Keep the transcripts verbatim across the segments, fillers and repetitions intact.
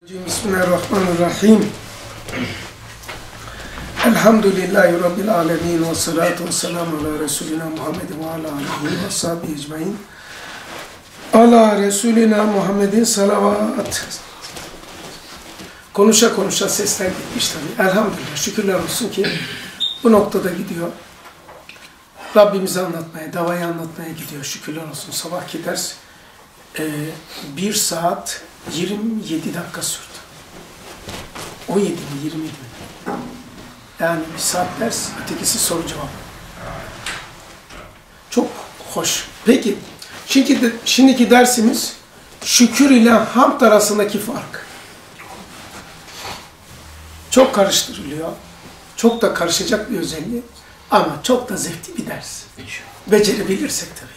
Bismillahirrahmanirrahim. Elhamdülillahi Rabbil alemin ve salatu ve selamu ala Resulina Muhammedin ve ala alihi ve sahibi ecmain. Ala Resulina Muhammedin salavat. Konuşa konuşa sesler gitmiş tabi. Elhamdülillah, şükürler olsun ki bu noktada gidiyor. Rabbimizi anlatmaya, davayı anlatmaya gidiyor. Şükürler olsun. Sabahki ders e, bir saat yirmi yedi dakika sürdü. on yedi mi, yirmi mi? Yani bir saat ders, ötekisi soru cevap. Çok hoş. Peki, şimdi de, şimdiki dersimiz şükür ile hamd arasındaki fark. Çok karıştırılıyor. Çok da karışacak bir özelliği. Ama çok da zevkli bir ders. Becerebilirsek tabii.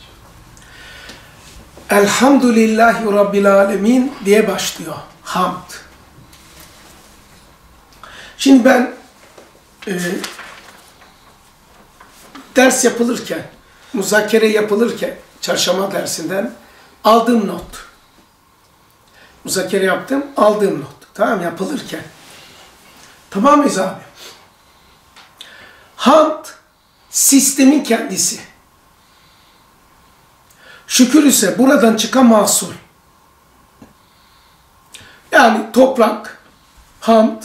Elhamdülillahi Rabbil alemin diye başlıyor. Hamd. Şimdi ben e, ders yapılırken, muzakere yapılırken, çarşamba dersinden aldığım not. Muzakere yaptım, aldığım not. Tamam, yapılırken. Tamam mıyız abi? Hamd, sistemin kendisi. Şükür ise buradan çıkan mahsul. Yani toprak, hamd,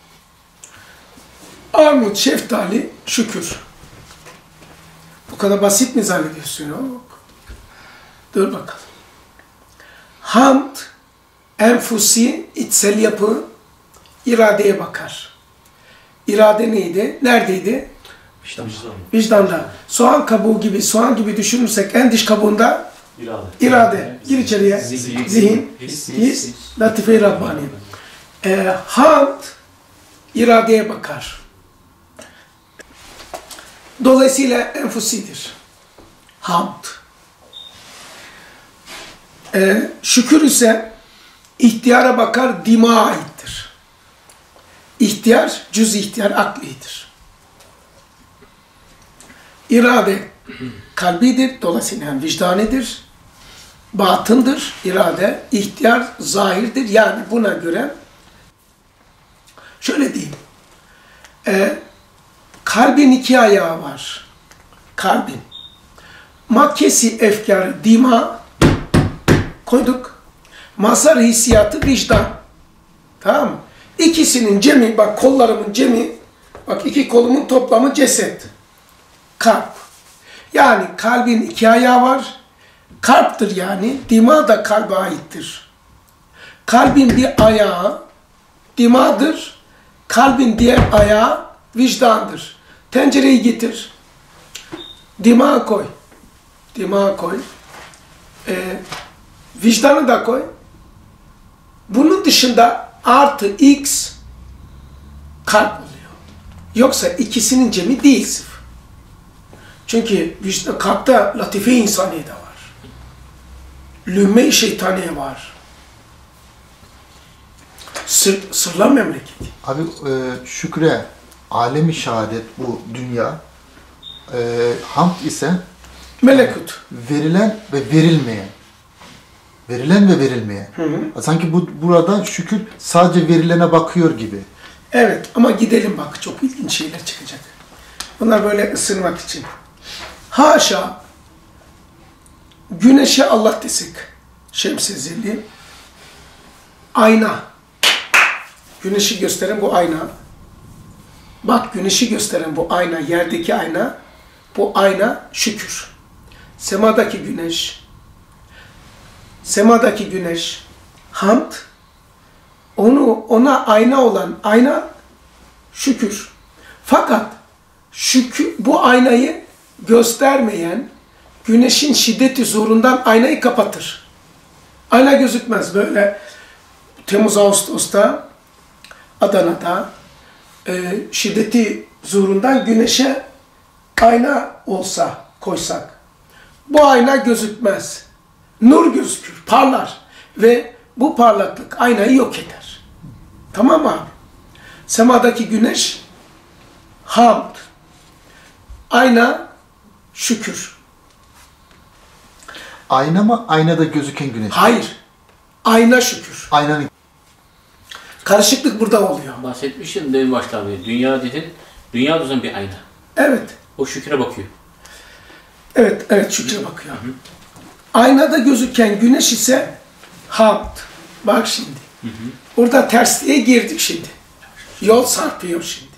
armut, şeftali, şükür. Bu kadar basit mi zannediyorsun? Yok. Dur bakalım. Hamd, enfusi, içsel yapı, iradeye bakar. İrade neydi? Neredeydi? Vicdan. Vicdanda. Soğan kabuğu gibi, soğan gibi düşünürsek en dış kabuğunda İrade. İrade. Gir içeriye. Zihin, Zihin, his, his, latife-i Rabbani. Ee, hamd, iradeye bakar. Dolayısıyla enfusidir. Hamd. Ee, şükür ise ihtiyara bakar, dima aittir. İhtiyar, cüz ihtiyar aklidir. İrade kalbidir, dolayısıyla yani vicdanidir. Batındır, irade, ihtiyar, zahirdir. Yani buna göre şöyle diyeyim. E, kalbin iki ayağı var. Kalbin. Makkesi efkarı, dima koyduk. Mazhar hissiyatı, vicdan. Tamam mı? İkisinin cemi, bak kollarımın cemi, bak iki kolumun toplamı ceset. Kalp. Yani kalbin iki ayağı var. Kalptir yani. Dima da kalbe aittir. Kalbin bir ayağı dimadır. Kalbin diğer ayağı vicdandır. Tencereyi getir. Dima koy. Dima koy. Ee, vicdanı da koy. Bunun dışında artı x kalp oluyor. Yoksa ikisinin cemi değil sıfır. Çünkü vicdan, kalpte latife-i insaniye de var. Lümme-i şeytaniye var. Sır, sırlar memleketi. Abi e, şükre, alemi şehadet bu dünya, e, hamd ise Melekut. verilen ve verilmeyen. Verilen ve verilmeyen. Hı hı. Sanki bu burada şükür sadece verilene bakıyor gibi. Evet ama gidelim bak, çok ilginç şeyler çıkacak. Bunlar böyle ısırmak için. Haşa, güneşe Allah desek, Şems-i Zilli, ayna, güneşi gösteren bu ayna, bak güneşi gösteren bu ayna, yerdeki ayna, bu ayna şükür. Semadaki güneş, semadaki güneş, hamd, onu ona ayna olan ayna şükür. Fakat şükür, bu aynayı göstermeyen güneşin şiddeti zorundan aynayı kapatır. Ayna gözükmez. Böyle Temmuz Ağustos'ta Adana'da e, şiddeti zorundan güneşe ayna olsa koysak bu ayna gözükmez. Nur gözükür, parlar ve bu parlaklık aynayı yok eder. Tamam mı abi? Semadaki güneş hamd. Ayna şükür. Ayna mı? Aynada gözüken güneş. Hayır. Ayna şükür. Aynanın. Karışıklık burada oluyor. Bahsetmiştin demin başta abi. Dünya dedin. Dünya düzen bir ayna. Evet. O şükre bakıyor. Evet, evet şükre bakıyor. Hı hı. Aynada gözüken güneş ise hamd. Bak şimdi. Hı hı. Burada tersliğe girdik şimdi. Yol sarpıyor şimdi.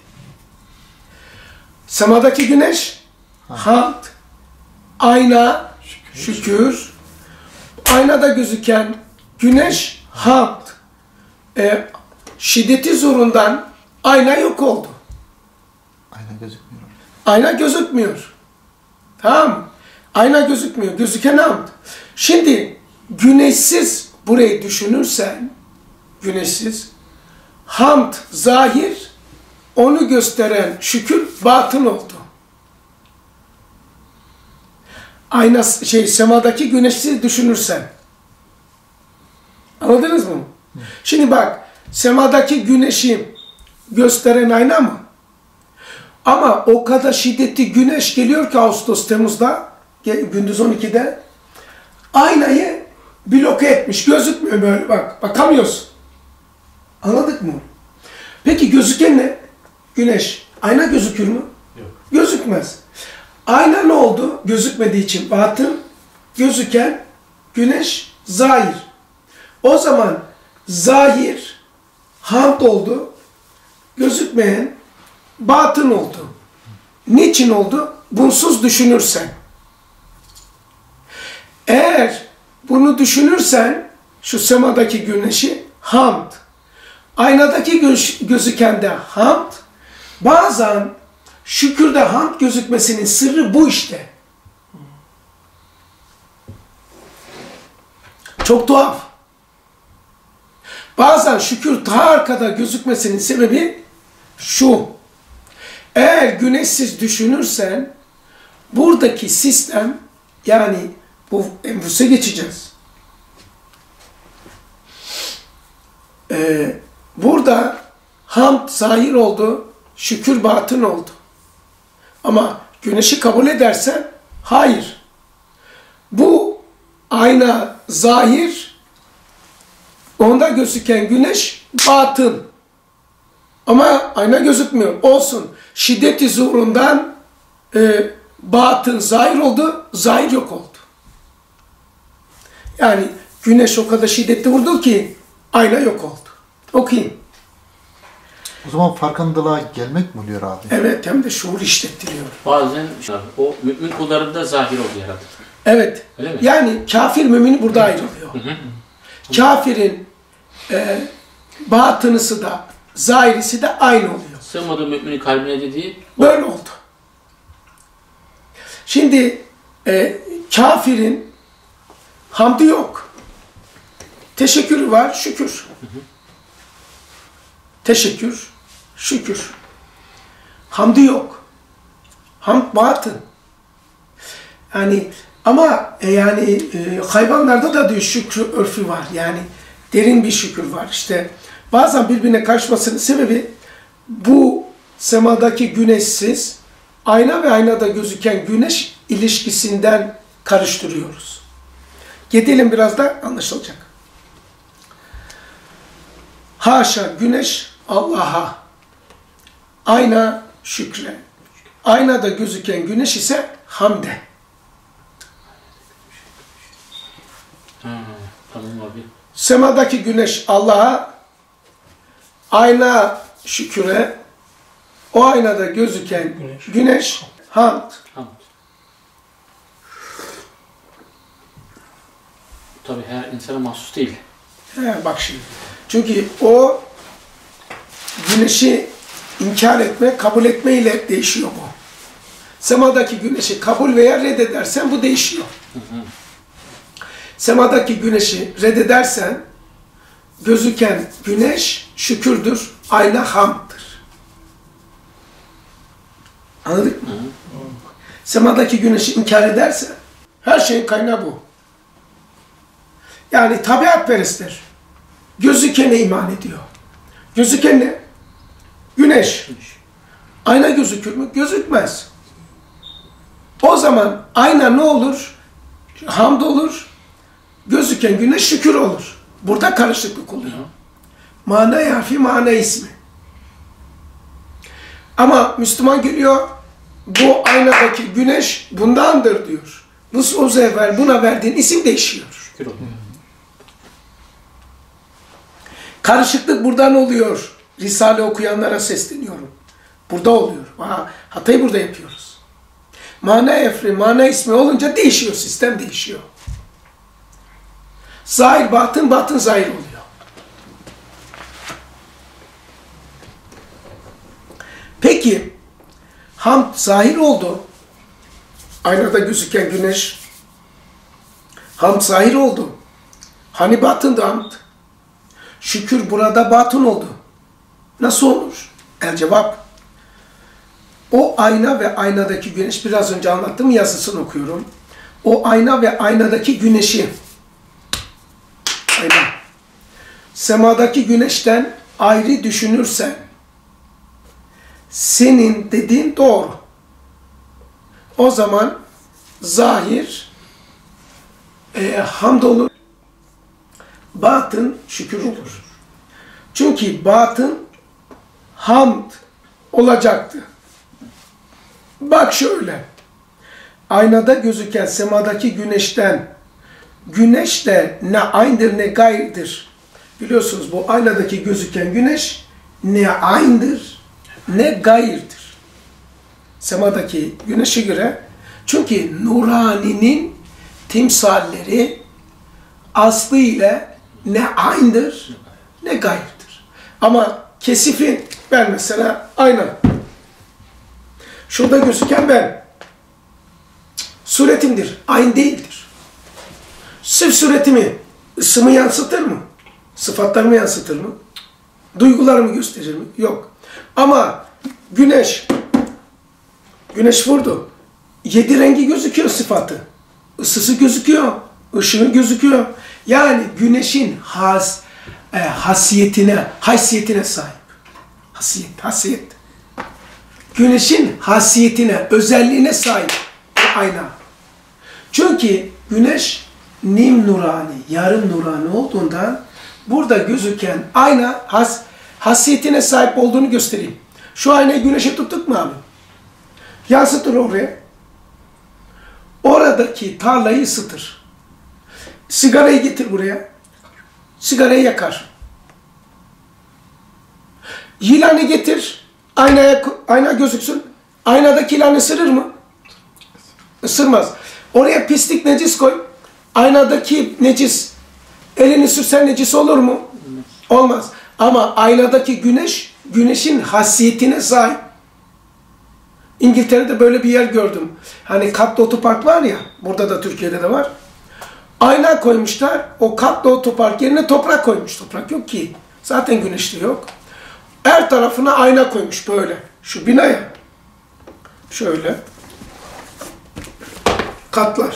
Semadaki güneş hamd. Ayna şükür. şükür. Aynada gözüken güneş hamd. E, şiddeti zorundan ayna yok oldu. Ayna gözükmüyor. Ayna gözükmüyor. Tamam mı? Ayna gözükmüyor. Gözüken hamd. Şimdi güneşsiz burayı düşünürsen, güneşsiz, hamd zahir, onu gösteren şükür batın oldu. Ayna şey semadaki güneşsiz düşünürsen. Anladınız mı? Hı. Şimdi bak, semadaki güneşi gösteren ayna mı? Ama o kadar şiddetli güneş geliyor ki Ağustos, Temmuz'da, gündüz on ikide, aynayı bloke etmiş. Gözükmüyor böyle bak. Bakamıyorsun. Anladık mı? Peki gözüken ne? Güneş. Ayna gözükür mü? Yok. Gözükmez. Ayna ne oldu? Gözükmediği için batın. Gözüken güneş zahir. O zaman zahir hamd oldu. Gözükmeyen batın oldu. Niçin oldu? Bunsuz düşünürsen. Eğer bunu düşünürsen şu semadaki güneşi hamd. Aynadaki göz, gözüken de hamd. Bazen şükürde hamd gözükmesinin sırrı bu işte. Çok tuhaf. Bazen şükür ta arkada gözükmesinin sebebi şu. Eğer güneşsiz düşünürsen buradaki sistem, yani bu enfüse geçeceğiz. Ee, burada hamd zahir oldu, şükür batın oldu. Ama güneşi kabul edersen hayır. Bu ayna zahir, onda gözüken güneş batın. Ama ayna gözükmüyor. Olsun. Şiddeti zuhurundan e, batın zahir oldu, zahir yok oldu. Yani güneş o kadar şiddetli vurdu ki ayna yok oldu. Okuyayım. O zaman farkındalığa gelmek mi oluyor abi? Evet, hem de şuur işlettiriyor. Bazen o mümin kullarında zahir oluyor herhalde. Evet. Öyle mi? Yani kafir mümini burada ayrılıyor. Hı hı. Kafirin e, batınısı da zahirisi de aynı oluyor. Sığmadı müminin kalbine dediği böyle oldu. Şimdi e, kafirin hamdi yok. Teşekkürü var, şükür. Hı hı. Teşekkür, şükür. Hamdi yok. Hamd batın. Yani ama e, yani e, hayvanlarda da diyor şükrü örfü var. Yani derin bir şükür var. İşte bazen birbirine karışmasının sebebi bu semadaki güneşsiz, ayna ve aynada gözüken güneş ilişkisinden karıştırıyoruz. Gidelim biraz da anlaşılacak. Haşa güneş Allah'a, ayna şükre. Aynada gözüken güneş ise hamde. Ha, tamam abi. Semadaki güneş Allah'a, ayna şüküre, o aynada gözüken güneş, güneş hamd. Hamd. Tabii her insana mahsus değil. He, bak şimdi. Çünkü o güneşi inkar etme, kabul etme ile değişiyor bu. Semadaki güneşi kabul veya reddedersen bu değişiyor. Hı hı. Semadaki güneşi reddedersen gözüken güneş şükürdür, ayna hamdır. Anladık mı? Hı hı. Semadaki güneşi inkar edersen her şeyin kaynağı bu. Yani tabiatperestler gözükene iman ediyor. Gözüken ne? Güneş. Ayna gözükür mü? Gözükmez. O zaman ayna ne olur? Hamd olur. Gözüken güneş şükür olur. Burada karışıklık oluyor. Mana harfi, mana ismi. Ama Müslüman geliyor, bu aynadaki güneş bundandır diyor. Bu söz evvel buna verdiğin isim değişiyor. Şükür olsun. Karışıklık buradan oluyor. Risale okuyanlara sesleniyorum. Burada oluyor. Ha, hatayı burada yapıyoruz. Mana efri, mana ismi olunca değişiyor, sistem değişiyor. Zahir batın, batın zahir oluyor. Peki, hamd zahir oldu. Aynada gözüken güneş. Hamd zahir oldu. Hani batındı hamd? Şükür burada batın oldu. Nasıl olur? El cevap. O ayna ve aynadaki güneş, biraz önce anlattım, yazısını okuyorum. O ayna ve aynadaki güneşi, ayna, semadaki güneşten ayrı düşünürsen, senin dediğin doğru. O zaman zahir e, hamd olur, batın şükür olur. Çünkü batın hamd olacaktı. Bak şöyle, aynada gözüken semadaki güneşten, güneş de ne aynıdır ne gayrıdır. Biliyorsunuz bu aynadaki gözüken güneş ne aynıdır ne gayrıdır. Semadaki güneşe göre, çünkü nuraninin timsalleri aslı ile ne aynıdır ne gayrıdır. Ama kesifin, ben mesela ayna, şurada gözüken ben, suretimdir, aynı değildir. Sırf suretimi, ısımı yansıtır mı? Sıfatlarımı yansıtır mı? Duygularımı gösterir mi? Yok. Ama güneş, güneş vurdu. Yedi rengi gözüküyor sıfatı. Isısı gözüküyor, ışığı gözüküyor. Yani güneşin has, e, hasiyetine, haysiyetine sahip. Hasiyet, hasiyet. Güneşin hasiyetine, özelliğine sahip ayna. Çünkü güneş nim nurani, yarım nurani olduğundan burada gözüken ayna has, hasiyetine sahip olduğunu göstereyim. Şu aynayı güneşe tuttuk mu abi? Yansıtır oraya. Oradaki tarlayı ısıtır. Sigarayı getir buraya. Sigarayı yakar. Yılanı getir. Aynaya, ayna gözüksün. Aynadaki yılan ısırır mı? Isırmaz. Oraya pislik, necis koy. Aynadaki necis, elini sürsen necis olur mu? Olmaz. Ama aynadaki güneş, güneşin hasiyetine sahip. İngiltere'de böyle bir yer gördüm. Hani katlı otopark var ya, burada da Türkiye'de de var. Ayna koymuşlar, o katlı otopark yerine toprak koymuş. Toprak yok ki. Zaten güneşte yok. Her tarafına ayna koymuş böyle. Şu binaya. Şöyle. Katlar.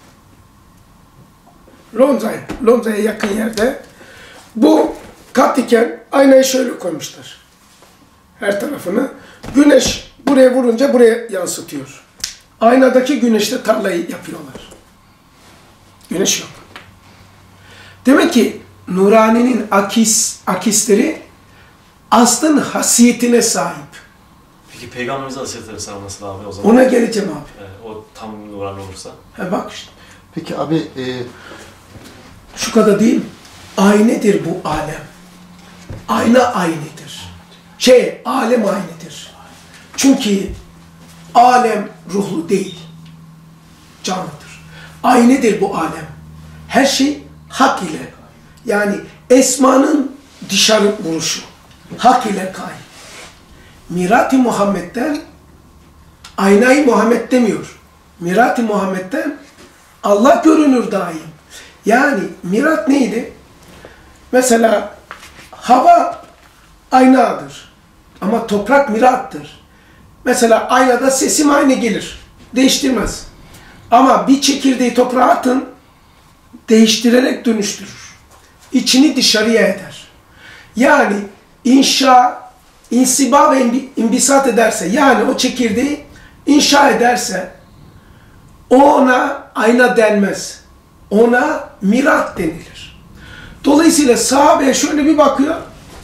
Londra'ya, Londra'ya yakın yerde. Bu kat iken aynayı şöyle koymuşlar. Her tarafını. Güneş buraya vurunca buraya yansıtıyor. Aynadaki güneşte tarlayı yapıyorlar. Güneş yok. Demek ki nuraninin akis, akisleri aslın hasiyetine sahip. Peki Peygamberimize Aleyhisselatü Vesselam nasıl abi o zaman? Ona geleceğim abi. Ee, o tam nuran olursa. Ha bak işte. Peki abi e, Şu kadar değil. Aynedir bu alem. Ayna aynedir. Şey, alem aynedir. Çünkü alem ruhlu değil. Canlıdır. Aynedir bu alem. Her şey hak ile. Yani esmanın dışarı vuruşu. Hak ile kay. Mirat-ı Muhammed'den aynayı Muhammed demiyor. Mirat-ı Muhammed'den Allah görünür daim. Yani mirat neydi? Mesela hava aynadır. Ama toprak mirattır. Mesela aynada sesim aynı gelir. Değiştirmez. Ama bir çekirdeği toprağa atın, değiştirerek dönüştürür. İçini dışarıya eder. Yani inşa, insiba ve imbisat ederse, yani o çekirdeği inşa ederse, ona ayna denmez. Ona mirat denilir. Dolayısıyla sahabeye şöyle bir bakıyor,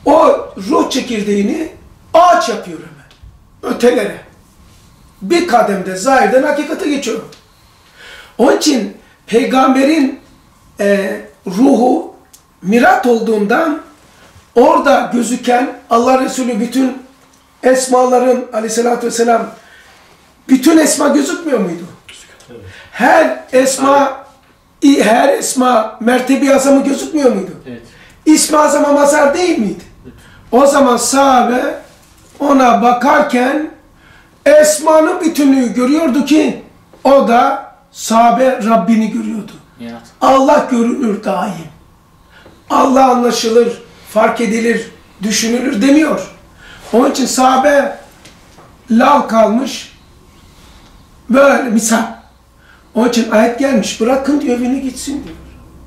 o ruh çekirdeğini ağaç yapıyor hemen. Ötelere. Bir kademde zahirden hakikate geçiyor. Onun için peygamberin e, ruhu mirat olduğundan orada gözüken Allah Resulü bütün esmaların aleyhissalatü vesselam bütün esma gözükmüyor muydu? Evet. Her esma her esma mertebi azamı gözükmüyor muydu? Evet. İsmi azama mazhar değil miydi? Evet. O zaman sahabe ona bakarken esmanın bütünlüğü görüyordu ki o da sahabe Rabbini görüyordu. Evet. Allah görünür daim. Allah anlaşılır, fark edilir, düşünülür demiyor. Onun için sahabe lav kalmış, böyle misal. Onun için ayet gelmiş, bırakın diyor, evine gitsin diyor.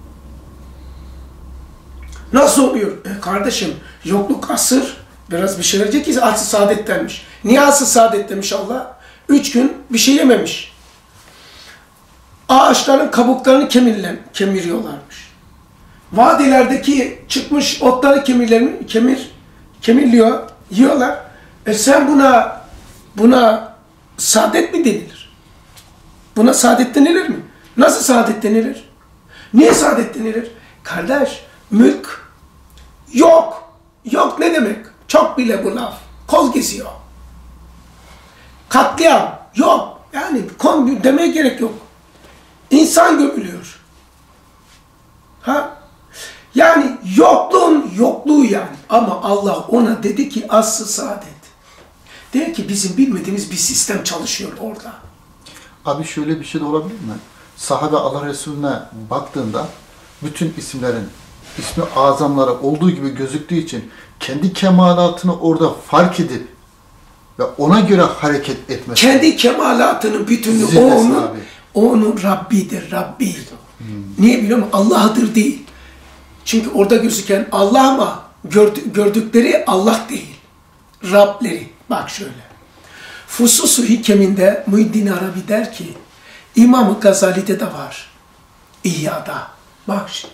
Nasıl oluyor? E kardeşim, yokluk asır, biraz bir şey verecek ki asr-ı saadet denmiş. Niye asr-ı saadet demiş Allah? Üç gün bir şey yememiş. Ağaçların kabuklarını kemirlen, kemiriyorlarmış. Vadilerdeki çıkmış otları kemirlerini kemir, kemirliyor, yiyorlar. E sen buna buna saadet mi denilir? Buna saadet denilir mi? Nasıl saadet denilir? Niye saadet denilir? Kardeş, mülk yok. Yok ne demek? Çok bile bu laf. Kol geziyor. Katliam yok. Yani konu demeye gerek yok. İnsan gömülüyor. Ha? Yani yokluğun yokluğu yani. Ama Allah ona dedi ki asr-ı saadet. Dedi ki bizim bilmediğimiz bir sistem çalışıyor orada. Abi şöyle bir şey de olabilir mi? Sahabe Allah Resulüne baktığında bütün isimlerin ismi azamlara olduğu gibi gözüktüğü için kendi kemalatını orada fark edip ve ona göre hareket etmesi. Kendi kemalatının bütünü Zirvesi o onun, abi. o onun Rabbidir, Rabbi. Hmm. Niye biliyor musun? Allah'dır değil. Çünkü orada gözüken Allah ama gördü, gördükleri Allah değil. Rableri. Bak şöyle. Fusus-u Hikem'inde Muhiddin Arabi der ki, İmam-ı Gazali'de de var. İhya'da. Bak şimdi.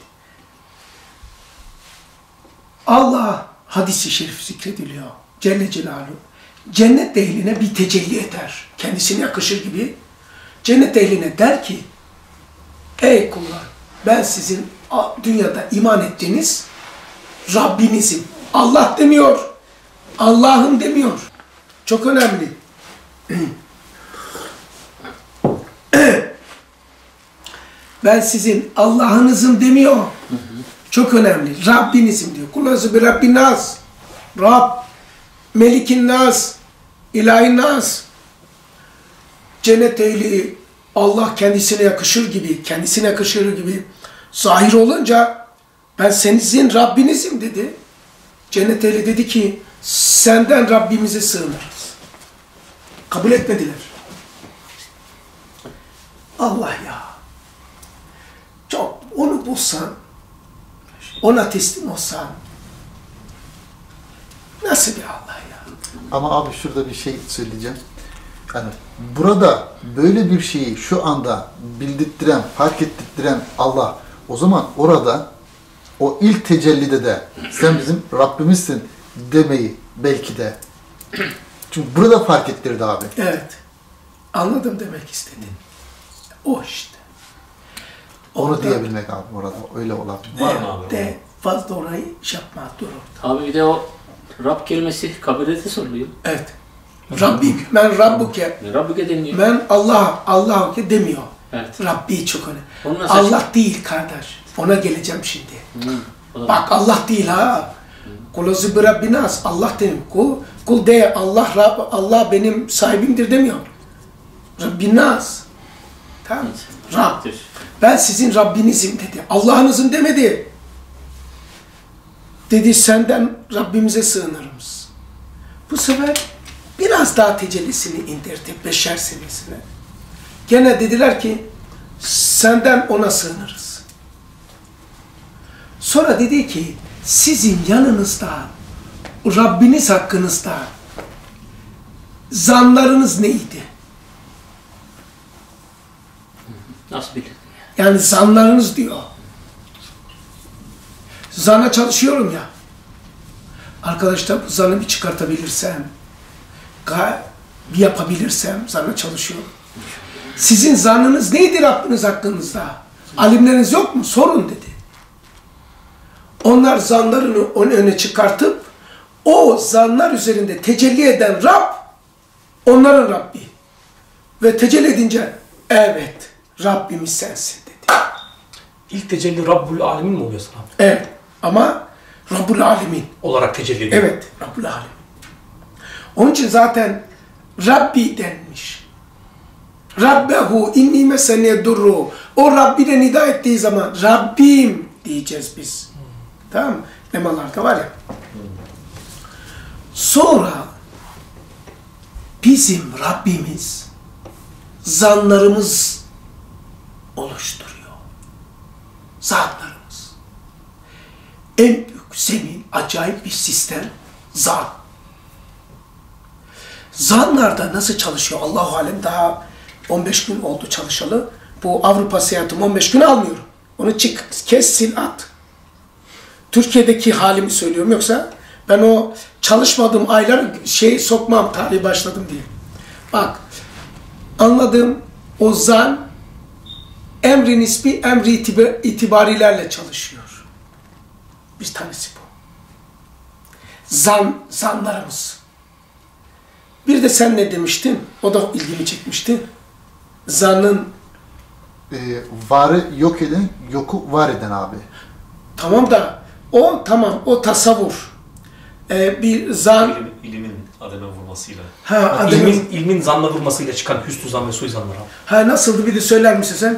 Allah hadis-i şerif zikrediliyor. Celle Celaluhu. Cennet ehline bir tecelli eder. Kendisine yakışır gibi. Cennet ehline der ki, ey kullar, ben sizin dünyada iman ettiğiniz Rabbinizim. Allah demiyor. Allah'ım demiyor. Çok önemli. Ben sizin Allah'ınızım demiyor. Çok önemli. Rabbinizim diyor. Kulazı bir Rabbin nas. Rab, Melikin nas, İlahin nas. Cennet ehli Allah kendisine yakışır gibi, kendisine yakışır gibi zahir olunca ben sizin Rabbinizim dedi. Cennet ehli dedi ki senden Rabbimize sığınırız. Kabul etmediler. Allah ya. Çok onu bulsan, ona teslim olsan nasıl bir Allah ya? Ama abi şurada bir şey söyleyeceğim. Yani burada böyle bir şeyi şu anda bildirttiren, fark ettirtiren Allah, o zaman orada o ilk tecellide de sen bizim Rabbimizsin demeyi belki de. Çünkü burada fark ettirdi abi. Evet. Anladım demek istedin. O işte. Onu Orada- diyebilmek abi orada. Öyle olabilir. Var de, mı abi? de fazla orayı şey yapma, dur orada. Abi bir de o Rab kelimesi kabirete soruluyor. Evet. Rabbi, ben Rabbuke, Rabbuke deniliyor. ben Allah, Allah ki demiyor. Evet. Rabbi çok önemli. Onu nasıl Allah değil kardeş. Ona geleceğim şimdi. Hı, o da- Bak Allah değil ha. Kulazı bir Rabbinas. Allah dedim. Kul, kul de Allah Rab, Allah benim sahibimdir demiyor. Rabbinas. Tamam. Evet. Rab. Rab'dir. Ben sizin Rabbinizim dedi. Allah'ınızın demedi. Dedi senden Rabbimize sığınırız. Bu sefer biraz daha tecellisini indirdi beşer seviyesine. Gene dediler ki senden ona sığınırız. Sonra dedi ki sizin yanınızda Rabbiniz hakkınızda zanlarınız neydi? Nasıl bildin? Yani zanlarınız diyor. Zana çalışıyorum ya. Arkadaşlar bu zannı bir çıkartabilirsem, bir yapabilirsem zannı çalışıyor. Sizin zannınız neydi Rabbiniz hakkınızda? Alimleriniz yok mu? Sorun dedi. Onlar zanlarını onun önüne çıkartıp o zanlar üzerinde tecelli eden Rab onların Rabbi. Ve tecelli edince evet Rabbimiz sensin dedi. İlk tecelli Rabbul Alemin mi oluyor sana? Evet ama Rabbul Alemin Olarak tecelli ediyor. evet Rabbul Alemin. Onun için zaten Rabbi denmiş. Rabbehu inni mesene durru. O Rabbine nida ettiği zaman Rabbim diyeceğiz biz. Hmm. Tamam mı? Lemalarda var ya. Sonra bizim Rabbimiz zanlarımız oluşturuyor. Zanlarımız. En büyük, senin acayip bir sistem zan. Zanlarda nasıl çalışıyor? Allahu alem daha on beş gün oldu çalışalı. Bu Avrupa seyahatim on beş gün almıyorum. Onu çık, kes, sil, at. Türkiye'deki halimi söylüyorum. Yoksa ben o çalışmadığım aylar şey sokmam, tarihi başladım diye. Bak, anladığım o zan emri nispi, emri itibarilerle çalışıyor. Bir tanesi bu. Zan, zanlarımız. Bir de sen ne demiştin? O da ilgimi çekmişti. Zanın Ee, varı yok eden, yoku var eden abi. tamam da o tamam o tasavvur. Ee, bir zan İlim, ilimin ademe vurmasıyla. ha, Yani adamın, ilmin, ilmin zanla vurmasıyla çıkan hüsnü zan ve suizanlar abi. ha nasıldı bir de söyler misin sen?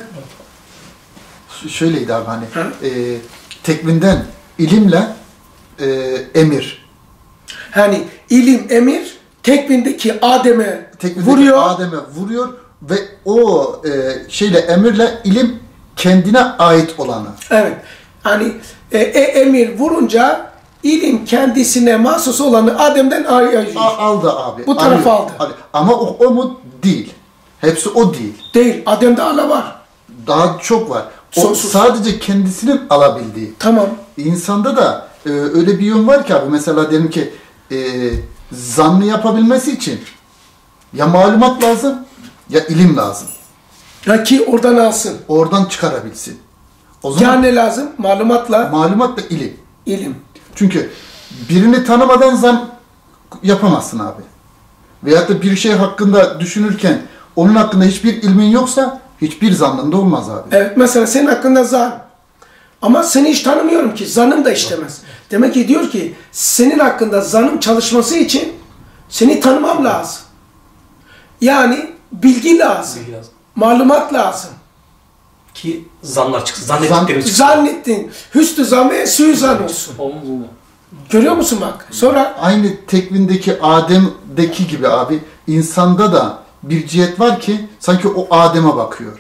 Ş- şöyleydi abi hani Hı? e, tekvinden ilimle e, emir. Hani ilim emir tekvindeki Adem'e Tekvindeki vuruyor. Adem'e vuruyor ve o e, şeyle emirle ilim kendine ait olanı. Evet. Hani e, e, emir vurunca ilim kendisine mahsus olanı Adem'den ayırıyor. A- aldı abi. Bu tarafı Alıyor. aldı. Alıyor. Ama o, o mu? Değil. Hepsi o değil. Değil. Adem'de ala var. Daha çok var. O Sonsuz. sadece kendisinin alabildiği. Tamam. İnsanda da e, öyle bir yön var ki abi. Mesela diyelim ki e, zannı yapabilmesi için ya malumat lazım ya ilim lazım. Ya ki oradan alsın. Oradan çıkarabilsin. O Ya zaman ne lazım? Malumatla malumat da ilim. ilim. Çünkü birini tanımadan zan yapamazsın abi. Veyahut da bir şey hakkında düşünürken onun hakkında hiçbir ilmin yoksa hiçbir zannında olmaz abi. Evet mesela senin hakkında zan. Ama seni hiç tanımıyorum ki. Zanım da işlemez. Demek ki diyor ki senin hakkında zanım çalışması için seni tanımam lazım. Yani bilgi lazım. Bilgi lazım. Malumat lazım. Ki zanlar çıksın. Zannettiklerimiz çıksın. Zannettin. Hüsnü zan ve suizan olsun. O mu bu mu? Görüyor musun bak? Sonra Aynı tekvindeki Adem'deki gibi abi insanda da bir cihet var ki sanki o Adem'e bakıyor.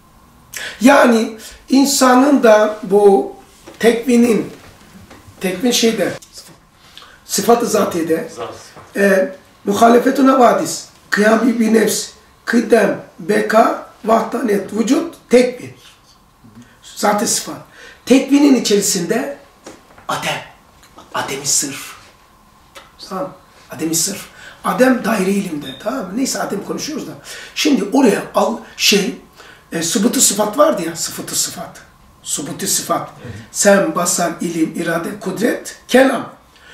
yani insanın da bu tekvinin tekvin şeyde sıfat-ı zatiyede Zat. e, muhalefetuna vadis kıyam bir nefs kıdem beka vahdanet vücut tekvin zat-ı sıfat tekvinin içerisinde adem ademi sırf tamam ademi sırf adem daire ilimde tamam mı neyse adem konuşuyoruz da şimdi oraya al şey e, subutu sıfat vardı ya sıfatı sıfat subutu sıfat evet. Sen basar ilim irade kudret kelam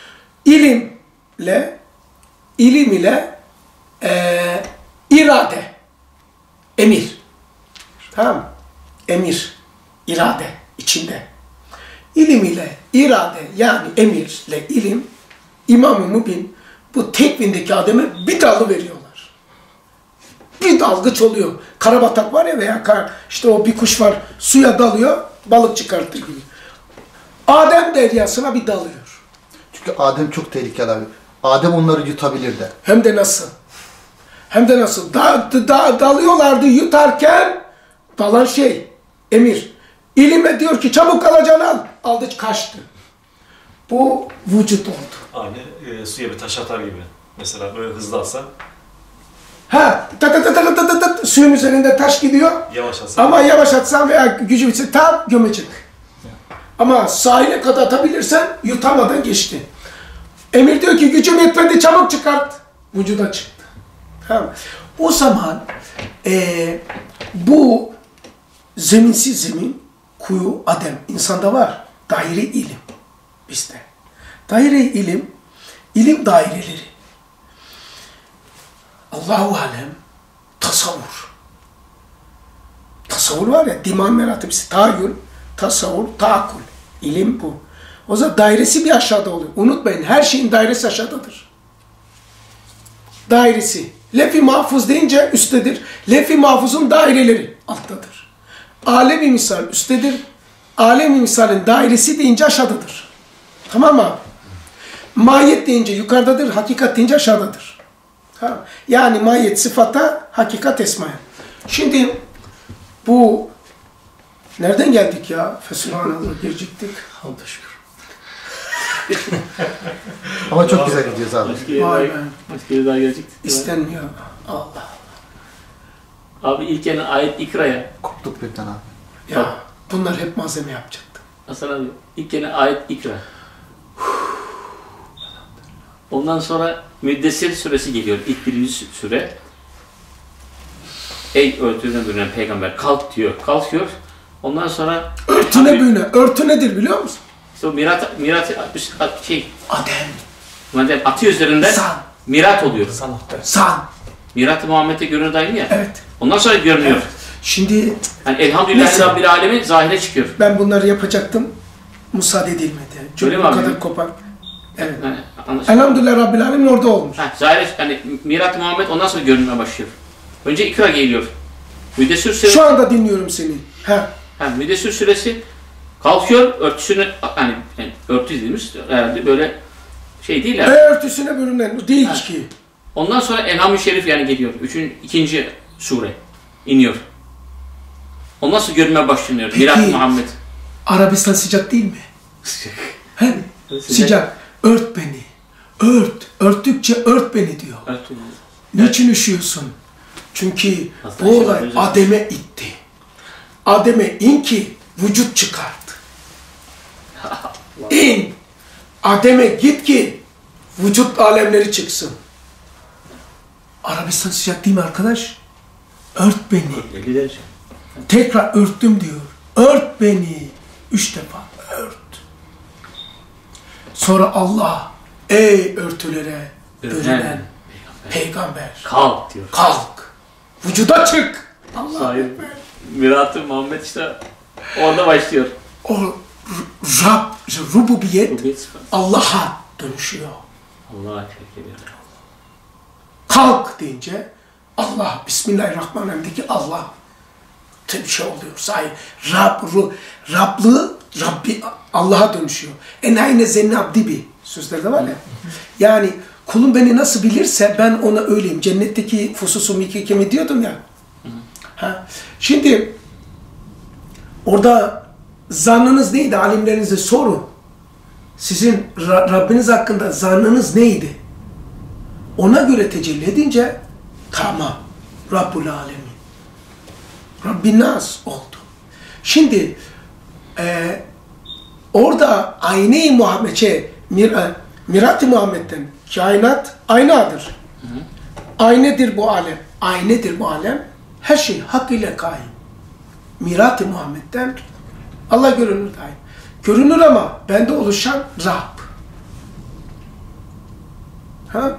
ilimle ilim ile e, irade emir tamam mı? Emir irade içinde ilim ile irade yani emirle ilim İmam-ı Mübin bu tekvindeki Adem'e bir dalı veriyorlar. Bir dalgıç oluyor. Karabatak var ya veya kar, işte o bir kuş var suya dalıyor balık çıkartır gibi. Adem deryasına bir dalıyor. Çünkü Adem çok tehlikeli abi. Adem onları yutabilir de. Hem de nasıl? Hem de nasıl? Da, da, dalıyorlardı yutarken dalan şey emir. İlime diyor ki çabuk alacaksın al. Aldı kaçtı. Bu vücut oldu. Aynı e, suya bir taş atar gibi. Mesela böyle hızlı atsa Ha, ta ta ta ta ta ta ta suyun üzerinde taş gidiyor. yavaş atsa. Ama yavaş atsan veya gücü bitse tam gömecek. Ama sahile kadar atabilirsen yutamadan geçti. Emir diyor ki gücüm yetmedi, çabuk çıkart. Vücuda çıktı. Tamam. O zaman e, bu zeminsiz zemin, kuyu, adem insanda var. Daire ilim bizde. Daire ilim, ilim daireleri. Allahu alem, tasavvur. Tasavvur var ya, diman meratibisi, tahayyül, tasavvur, taakkul. İlim bu. O zaman dairesi bir aşağıda oluyor. Unutmayın, her şeyin dairesi aşağıdadır. Dairesi. Lef-i mahfuz deyince üsttedir. Lef-i mahfuzun daireleri alttadır. Alem-i misal üsttedir. Alem-i misalin dairesi deyince aşağıdadır. Tamam mı abi? Mahiyet deyince yukarıdadır, hakikat deyince aşağıdadır. Tamam. Yani mahiyet sıfata, hakikat esmaya. Şimdi bu nereden geldik ya? Fesubhanallah girecektik. Hamd'a şükür. Ama çok güzel gidiyoruz abi. Başka yere Vay daha, be. başka yere daha gelecektik. İstenmiyor. Allah. Abi ilk yani ayet ikraya. Koptuk birden abi. Ya bunlar hep malzeme yapacaktı. Hasan abi ilk yani ayet ikra. Ondan sonra Müddessir suresi geliyor. İlk birinci süre. Ey örtüne bürünen peygamber kalk diyor. Kalkıyor. Ondan sonra Örtüne bürüne. Örtü nedir biliyor musun? işte o mirat, mirat şey Adem. madem atıyor üzerinden San. mirat oluyor. Sana. San. Mirat-ı Muhammed'e görünür dahi ya. Evet. Ondan sonra görünüyor. Evet. Şimdi Yani elhamdülillah Neyse. Rabbil Alemin zahire çıkıyor. ben bunları yapacaktım. Müsaade edilmedi. Çünkü Öyle mi bu abi? kadar kopar. Evet. Yani, anlaşıldı. Elhamdülillah Rabbil Alemin orada olmuş. Ha, zahire yani Mirat-ı Muhammed ondan sonra görünmeye başlıyor. Önce ikra geliyor. Müddessir suresi. Şu anda dinliyorum seni. Ha. Ha, Müddessir suresi kalkıyor örtüsünü yani, yani örtü dediğimiz herhalde böyle şey değil E, yani. örtüsüne bürünen değil Ha. ki. Ondan sonra En'am-ı Şerif yani geliyor. Üçün, ikinci sure iniyor. Ondan sonra görünmeye başlanıyor. Peki. Mirat-ı Muhammed. Arabistan sıcak değil mi? He? Sıcak. Ört beni. Ört. Örttükçe ört beni diyor. Örtü. Niçin üşüyorsun? Çünkü Aslında bu şey olay var, Adem'e itti. Adem'e in ki vücut çıkart. İn. Adem'e git ki vücut alemleri çıksın. Arabistan sıcak değil mi arkadaş? Ört beni. elli derece. Tekrar örttüm diyor. Ört beni. Üç defa ört. Sonra Allah, ey örtülere bürünen peygamber, Kalk diyor. kalk. Vücuda çık. Allah Sahip. Mirat-ı Muhammed işte orada başlıyor. o Rab, rububiyet Bu bir sıfat. Allah'a dönüşüyor. Allah'a teşekkür ederim. Kalk deyince Allah, Bismillahirrahmanirrahim'deki Allah bir şey oluyor. Sahi Rab, ru, Rablığı Rabbi Allah'a dönüşüyor. En ayne zenni abdi bi sözlerde var ya. Yani kulum beni nasıl bilirse ben ona öyleyim. Cennetteki fususum iki kemi diyordum ya. Ha. Şimdi orada zannınız neydi? Alimlerinize sorun. Sizin Ra- Rabbiniz hakkında zannınız neydi? Ona göre tecelli edince tamam. Rabbul Alemin. Rabbin Nas oldu. Şimdi e, orada ayne-i Muhammed, şey, mir, e, Mirat-ı Muhammed'den kainat aynadır. Hı hı. Aynedir bu alem. Aynedir bu alem. Her şey hakkıyla kaim. Mirat-ı Muhammed'den Allah görünür daim. Görünür ama bende oluşan Rab. Ha?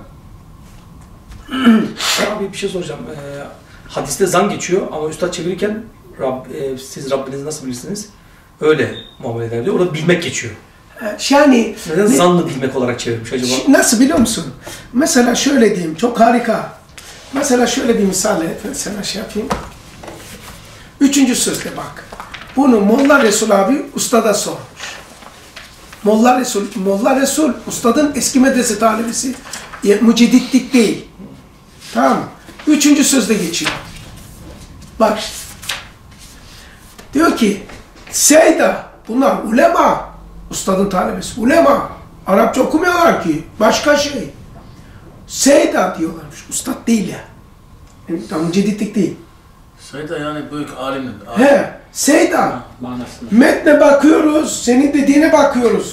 Abi bir şey soracağım. Ee, hadiste zan geçiyor ama üstad çevirirken Rab, e, siz Rabbinizi nasıl bilirsiniz? Öyle muamele eder diyor. Orada bilmek geçiyor. Yani Neden zannı bilmek olarak çevirmiş acaba? nasıl biliyor musun? Mesela şöyle diyeyim, çok harika. Mesela şöyle bir misal et, sana şey yapayım. Üçüncü sözde bak. Bunu Molla Resul abi ustada sormuş. Molla Resul, Molla Resul ustadın eski medrese talebesi. E, mücedditlik değil. Tamam mı? Üçüncü sözde geçiyor. Bak. Diyor ki, Seyda, bunlar ulema. Ustadın talebesi. Ulema. Arapça okumuyorlar ki. Başka şey. Seyda diyorlarmış. Ustad değil ya. Yani, tam mücedditlik değil. Sayda yani büyük alim. He. Seyda. Manasında. Metne bakıyoruz. Senin dediğine bakıyoruz.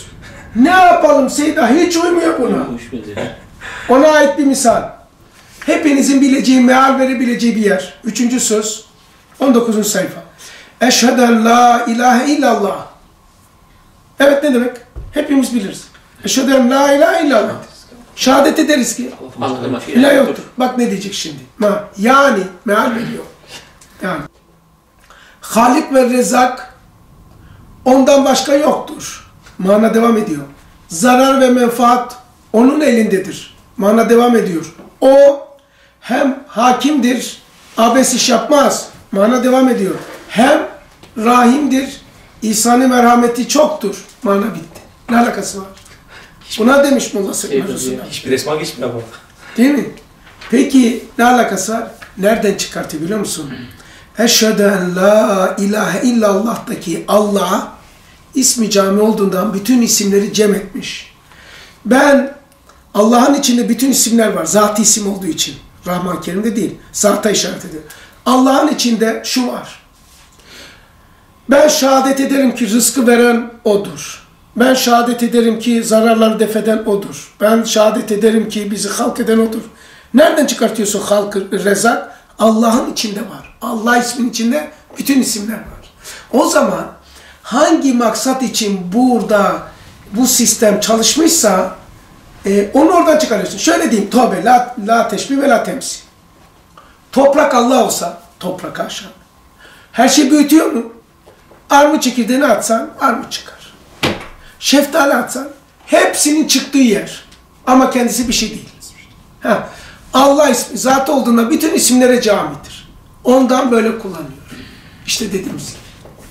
Ne yapalım Seyda? Hiç uymuyor buna. Ona ait bir misal. Hepinizin bileceği, meal verebileceği bir yer. Üçüncü söz. on dokuzuncu sayfa. Eşhedü en la ilahe illallah. Evet ne demek? Hepimiz biliriz. Eşhedü en la ilahe illallah. Şehadet ederiz ki ilah yoktur. Bak ne diyecek şimdi. Ma, yani meal veriyor. Yani Halik ve Rezak ondan başka yoktur. Mana devam ediyor. Zarar ve menfaat onun elindedir. Mana devam ediyor. O hem hakimdir, abes iş yapmaz. Mana devam ediyor. Hem rahimdir, ihsan-ı merhameti çoktur. Mana bitti. Ne alakası var? Buna demiş Molla Sekmer Resulullah. Hiçbir resmen geçmiyor ama. Değil mi? Peki ne alakası var? Nereden çıkartıyor biliyor musun? Eşhedü en la ilahe illallah'taki Allah ismi cami olduğundan bütün isimleri cem etmiş. Ben Allah'ın içinde bütün isimler var. Zat-ı isim olduğu için. Rahman Kerim'de değil. Zata işaret ediyor. Allah'ın içinde şu var. Ben şehadet ederim ki rızkı veren O'dur. Ben şehadet ederim ki zararları defeden O'dur. Ben şehadet ederim ki bizi halk eden O'dur. Nereden çıkartıyorsun halkı, rezak? Allah'ın içinde var. Allah isminin içinde bütün isimler var. O zaman hangi maksat için burada bu sistem çalışmışsa e, onu oradan çıkarıyorsun. Şöyle diyeyim. Tövbe, la, la teşbih ve la temsil. Toprak Allah olsa, toprak aşağı. Her şey büyütüyor mu? Armut çekirdeğini atsan, armut çıkar. Şeftali atsan, hepsinin çıktığı yer. Ama kendisi bir şey değil. Ha. Allah ismi, zat olduğunda bütün isimlere camidir. Ondan böyle kullanıyor. İşte dediğimiz gibi.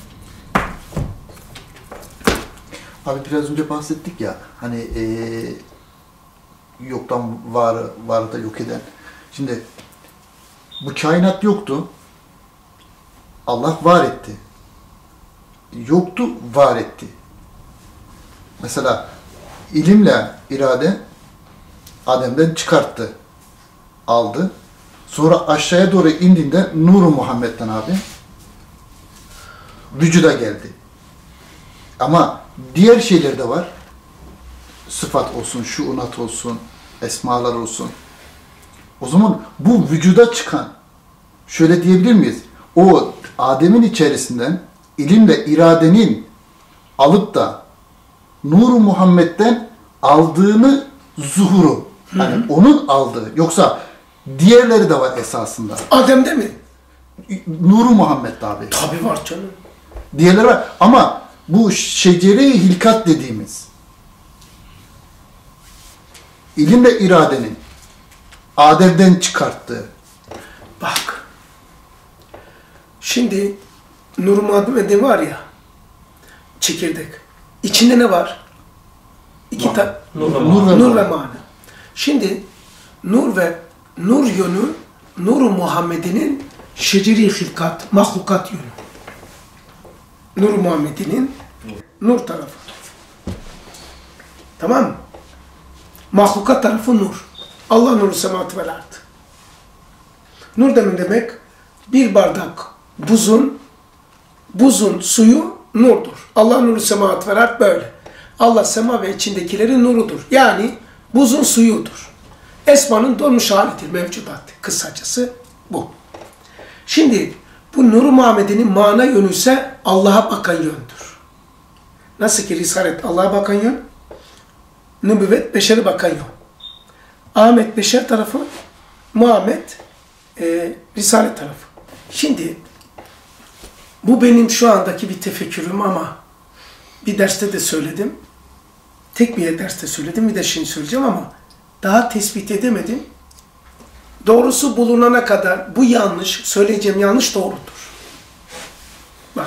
Abi biraz önce bahsettik ya, hani ee, yoktan var, varı da yok eden. Şimdi bu kainat yoktu, Allah var etti. Yoktu, var etti. Mesela ilimle irade Adem'den çıkarttı, aldı. Sonra aşağıya doğru indiğinde Nur-u Muhammed'den abi vücuda geldi. Ama diğer şeyler de var. Sıfat olsun, şuunat olsun, esmalar olsun. O zaman bu vücuda çıkan, şöyle diyebilir miyiz? O Adem'in içerisinden ilimle iradenin alıp da Nur-u Muhammed'den aldığını zuhuru. Yani hı hı. Onun aldığı. Yoksa diğerleri de var esasında. Adem'de mi? Nur-u Muhammed'de abi. Tabii var canım. Diğerleri var. Ama bu şecere-i hilkat dediğimiz ilimle iradenin Adem'den çıkarttığı. Bak. Şimdi Nur-u Muhammed'de var ya çekirdek. İçinde ne var? İki tane. Nur, nur, nur, nur ve mana. Şimdi nur ve nur yönü Nur-u Muhammed'in şeceri hilkat, mahlukat yönü. Nur-u Muhammed'in nur tarafı. Tamam mı? Mahlukat tarafı nur. Allah nuru semat vel ard. Nur demin demek bir bardak buzun buzun suyu nurdur. Allah nuru semat vel ard böyle. Allah sema ve içindekilerin nurudur. Yani buzun suyudur. Esmanın donmuş halidir, mevcudat. Kısacası bu. Şimdi bu Nur-u Muhammed'in mana yönü ise Allah'a bakan yöndür. Nasıl ki Risalet Allah'a bakan yön, nübüvvet beşeri bakan yön. Ahmet beşer tarafı, Muhammed e, Risalet tarafı. Şimdi bu benim şu andaki bir tefekkürüm ama bir derste de söyledim. Tek bir derste söyledim, bir de şimdi söyleyeceğim ama daha tespit edemedim. Doğrusu bulunana kadar bu yanlış, söyleyeceğim yanlış doğrudur. Bak.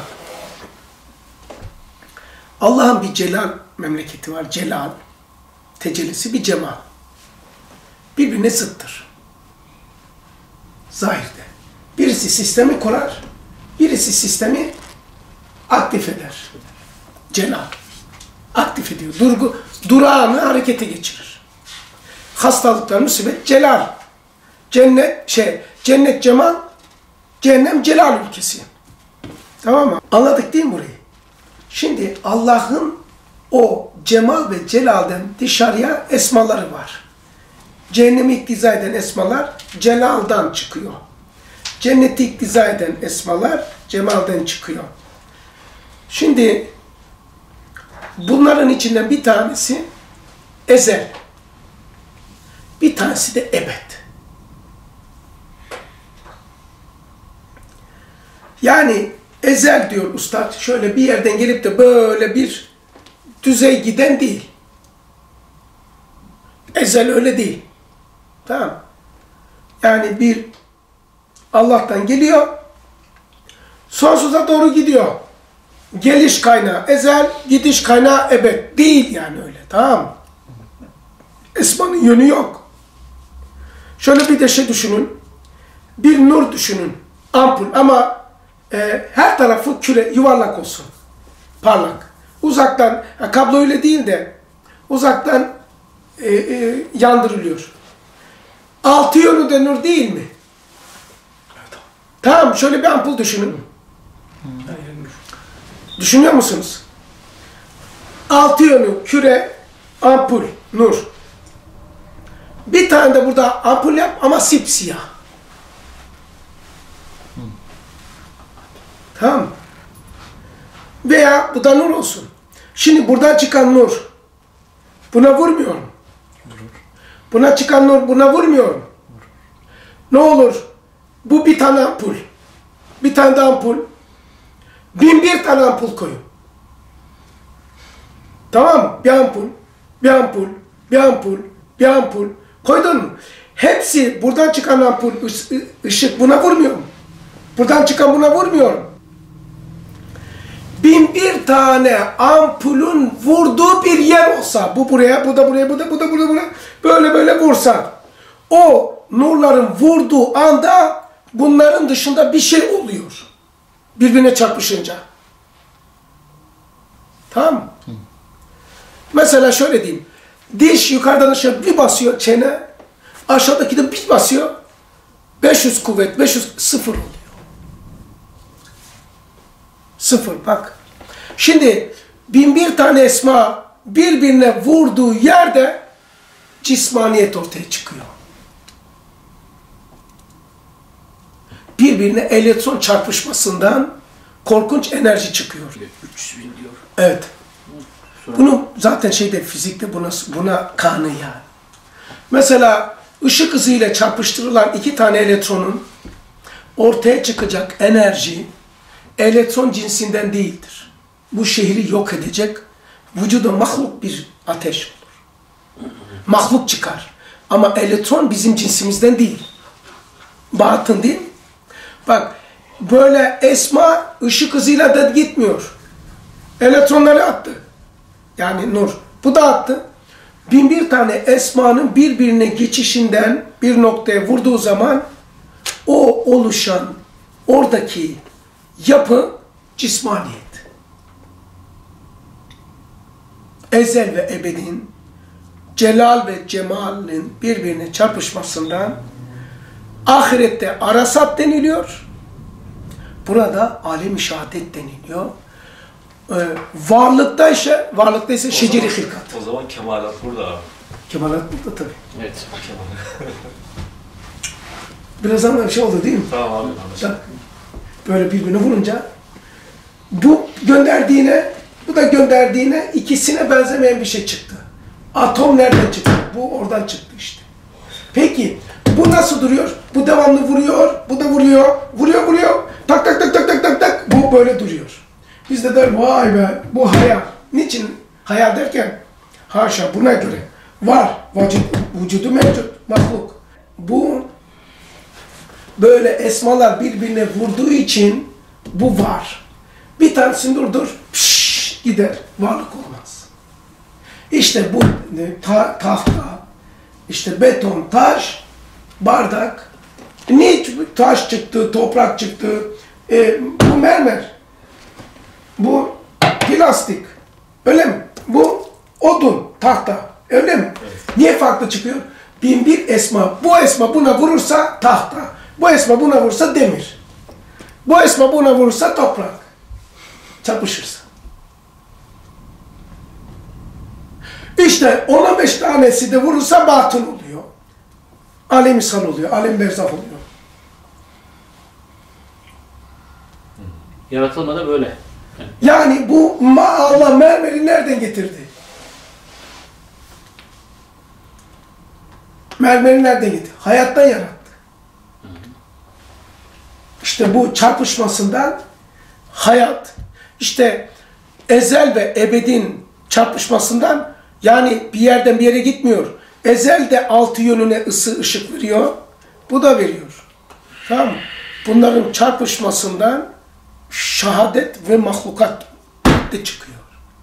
Allah'ın bir celal memleketi var. Celal. Tecellisi bir cemal. Birbirine zıttır. Zahirde. Birisi sistemi kurar, birisi sistemi aktif eder. Celal. Aktif ediyor. Durgu, durağını harekete geçirir. Hastalıklar, musibet, celal. Cennet, şey, cennet cemal, cehennem celal ülkesi. Tamam mı? Anladık değil mi burayı? Şimdi Allah'ın o cemal ve celalden dışarıya esmaları var. Cehennemi iktiza eden esmalar celaldan çıkıyor. Cenneti iktiza eden esmalar cemalden çıkıyor. Şimdi bunların içinden bir tanesi ezel. Bir tanesi de ebed. Yani ezel diyor ustad, şöyle bir yerden gelip de böyle bir düzey giden değil. Ezel öyle değil. Tamam. Yani bir Allah'tan geliyor, sonsuza doğru gidiyor. Geliş kaynağı ezel, gidiş kaynağı ebed. Değil yani öyle. Tamam mı? Esmanın yönü yok. Şöyle bir de şey düşünün. Bir nur düşünün. Ampul ama e, her tarafı küre, yuvarlak olsun. Parlak. Uzaktan, kablo öyle değil de uzaktan e, e, yandırılıyor. Altı yönü de nur değil mi? Tamam, şöyle bir ampul düşünün. Düşünüyor musunuz? Altı yönü, küre, ampul, nur. Bir tane de burada ampul yap ama sipsiyah. Tamam. Veya bu da nur olsun. Şimdi buradan çıkan nur buna vurmuyor mu? Buna çıkan nur buna vurmuyor mu? Ne olur? Bu bir tane ampul. Bir tane de ampul. Bin bir tane ampul koyun. Tamam mı? Bir ampul, bir ampul, bir ampul, bir ampul. Koydun mu? Hepsi buradan çıkan ampul, ışık buna vurmuyor mu? Buradan çıkan buna vurmuyor mu? Bin bir tane ampulün vurduğu bir yer olsa, bu buraya, bu da buraya, bu da, bu da buraya, buraya, böyle böyle vursa, o nurların vurduğu anda bunların dışında bir şey oluyor. Birbirine çarpışınca. Tamam mı? Hı. Mesela şöyle diyeyim. Diş yukarıdan aşağı bir basıyor çene, aşağıdaki de bir basıyor. beş yüz kuvvet, beş yüz sıfır oluyor. Sıfır bak. Şimdi bin bir tane esma birbirine vurduğu yerde cismaniyet ortaya çıkıyor. Birbirine elektron çarpışmasından korkunç enerji çıkıyor. üç yüz bin diyor. Evet. Sonra... Bunu zaten şeyde fizikte buna, buna kanı yani. Mesela ışık hızıyla çarpıştırılan iki tane elektronun ortaya çıkacak enerji elektron cinsinden değildir. Bu şehri yok edecek, vücuda mahluk bir ateş olur. Mahluk çıkar. Ama elektron bizim cinsimizden değil. Batın değil mi? Bak, böyle esma ışık hızıyla da gitmiyor. Elektronları attı. Yani nur. Bu da attı. Bin bir tane esmanın birbirine geçişinden bir noktaya vurduğu zaman o oluşan oradaki yapı cismaniyet. Ezel ve ebedin celal ve cemalin birbirine çarpışmasından ahirette arasat deniliyor. Burada alem-i şehadet deniliyor. Ee, varlıkta ise, varlıkta ise şeceri hilkat. O zaman kemalat burada abi. Kemalat burada tabii. Evet. Biraz ama bir şey oldu değil mi? Tamam abi. Anlaşıldı. Böyle birbirine vurunca bu gönderdiğine, bu da gönderdiğine ikisine benzemeyen bir şey çıktı. Atom nereden çıktı? Bu oradan çıktı işte. Peki bu nasıl duruyor? Bu devamlı vuruyor, bu da vuruyor, vuruyor vuruyor, tak tak tak tak tak tak tak, bu böyle duruyor. Biz de der vay be bu hayal. Niçin hayal derken? Haşa buna göre var, vücut, vücudu mevcut, mahluk. Bu böyle esmalar birbirine vurduğu için bu var. Bir tanesini durdur, pşşş gider, varlık olmaz. İşte bu ta tahta, işte beton, taş, bardak. Ne taş çıktı, toprak çıktı, e, bu mermer, bu plastik, öyle mi? Bu odun, tahta, öyle mi? Evet. Niye farklı çıkıyor? Bin bir esma, bu esma buna vurursa tahta, bu esma buna vurursa demir, bu esma buna vurursa toprak, çarpışırsa. İşte on on beş tanesi de vurursa batın oluyor. Alem misal oluyor, alem berzah oluyor. Yaratılmada böyle. Yani bu Allah mermeri nereden getirdi? Mermeri nereden getirdi? Hayattan yarattı. İşte bu çarpışmasından hayat, işte ezel ve ebedin çarpışmasından, yani bir yerden bir yere gitmiyor. Ezel de altı yönüne ısı, ışık veriyor. Bu da veriyor. Tamam mı? Bunların çarpışmasından şehadet ve mahlukat de çıkıyor.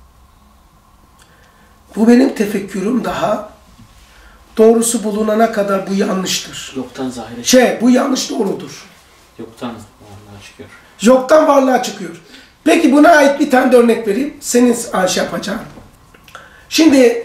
Bu benim tefekkürüm daha. Doğrusu bulunana kadar bu yanlıştır. Yoktan zahire Şey, bu yanlış doğrudur. Yoktan varlığa çıkıyor. Yoktan varlığa çıkıyor. Peki buna ait bir tane de örnek vereyim. Senin şey yapacağın. Şimdi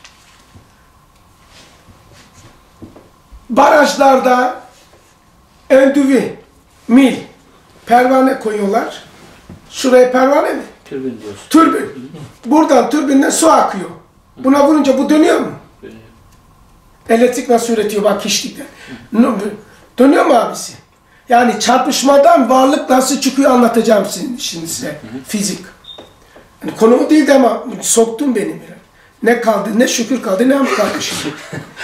barajlarda endüvi, mil, pervane koyuyorlar. Şuraya pervane mi? Türbin diyorsun. Türbin. Buradan türbinden su akıyor. Buna vurunca bu dönüyor mu? Dönüyor. Elektrik nasıl üretiyor bak hiçlikten. Dönüyor mu abisi? Yani çarpışmadan varlık nasıl çıkıyor anlatacağım şimdi size. Hı hı. Fizik. Yani konu o değildi ama soktun beni biraz. Ne kaldı, ne şükür kaldı, ne hamd kaldı şimdi.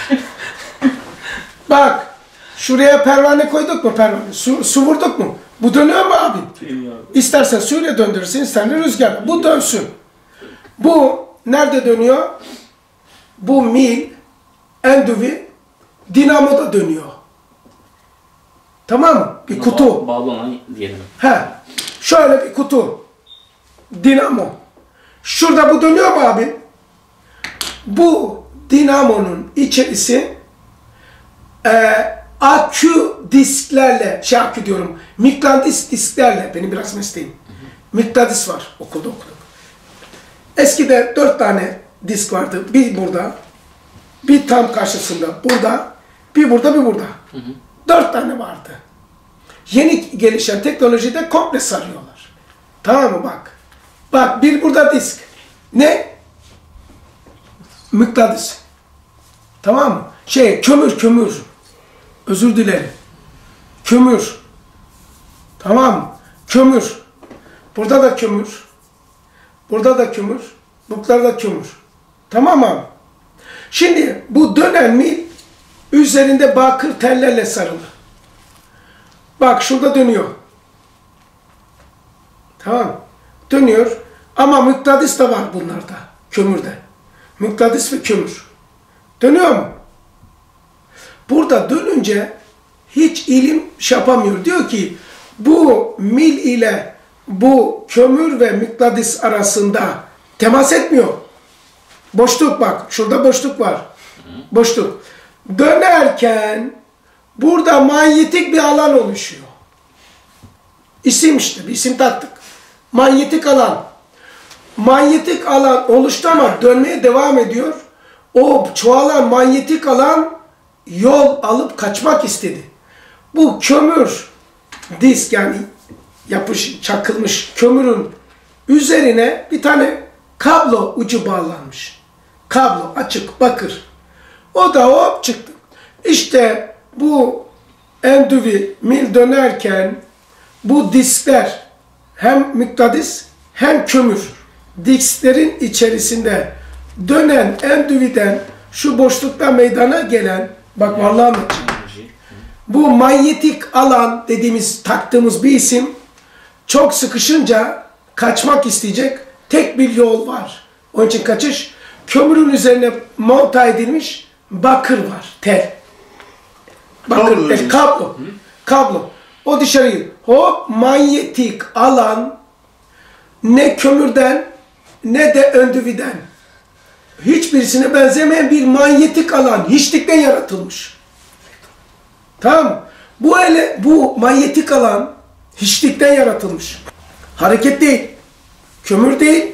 Bak, şuraya pervane koyduk mu pervane? Su, su vurduk mu? Bu dönüyor mu abi? İstersen suyla döndürürsün, istersen rüzgar. Bu dönsün. Bu nerede dönüyor? Bu mil, endüvi, dinamoda dönüyor. Tamam mı? Bir kutu. Ba bağlı olan diyelim. He. Şöyle bir kutu. Dinamo. Şurada bu dönüyor mu abi? Bu dinamonun içerisi e, akü disklerle, şey akü diyorum, mıknatıs disklerle, benim biraz mesleğim. Mıknatıs var okulda okudum. Eskide dört tane disk vardı. Bir burada, bir tam karşısında burada, bir burada, bir burada. Hı hı. Dört tane vardı. Yeni gelişen teknolojide komple sarıyorlar. Tamam mı bak? Bak bir burada disk. Ne? Mıknatıs. Tamam mı? Şey kömür kömür. Özür dilerim. Kömür. Tamam mı? Kömür. Burada da kömür. Burada da kömür. Burada da kömür. Tamam mı? Şimdi bu dönen mil üzerinde bakır tellerle sarılı. Bak şurada dönüyor. Tamam. Dönüyor. Ama mıknatıs da var bunlarda. Kömürde. Mıknatıs ve kömür. Dönüyor mu? Burada dönünce hiç ilim şey yapamıyor. Diyor ki bu mil ile bu kömür ve mıknatıs arasında temas etmiyor. Boşluk bak. Şurada boşluk var. Boşluk. Dönerken burada manyetik bir alan oluşuyor. İsim işte. Bir isim taktık. Manyetik alan. Manyetik alan oluştu ama dönmeye devam ediyor. O çoğalan manyetik alan yol alıp kaçmak istedi. Bu kömür disk yani yapış, çakılmış kömürün üzerine bir tane kablo ucu bağlanmış. Kablo açık bakır. O da hop çıktı. İşte bu endüvi mil dönerken bu diskler hem mıknatıs hem kömür disklerin içerisinde dönen endüviden şu boşlukta meydana gelen bak vallahi anlatacağım. Bu manyetik alan dediğimiz taktığımız bir isim çok sıkışınca kaçmak isteyecek tek bir yol var. Onun için kaçış kömürün üzerine monta edilmiş bakır var. Tel. Bakır Kablo. tel. Kablo. Kablo. O dışarıyı hop manyetik alan ne kömürden ne de endüviden hiçbirisine benzemeyen bir manyetik alan hiçlikten yaratılmış. Tamam mı? Bu ele, bu manyetik alan hiçlikten yaratılmış. Hareket değil. Kömür değil.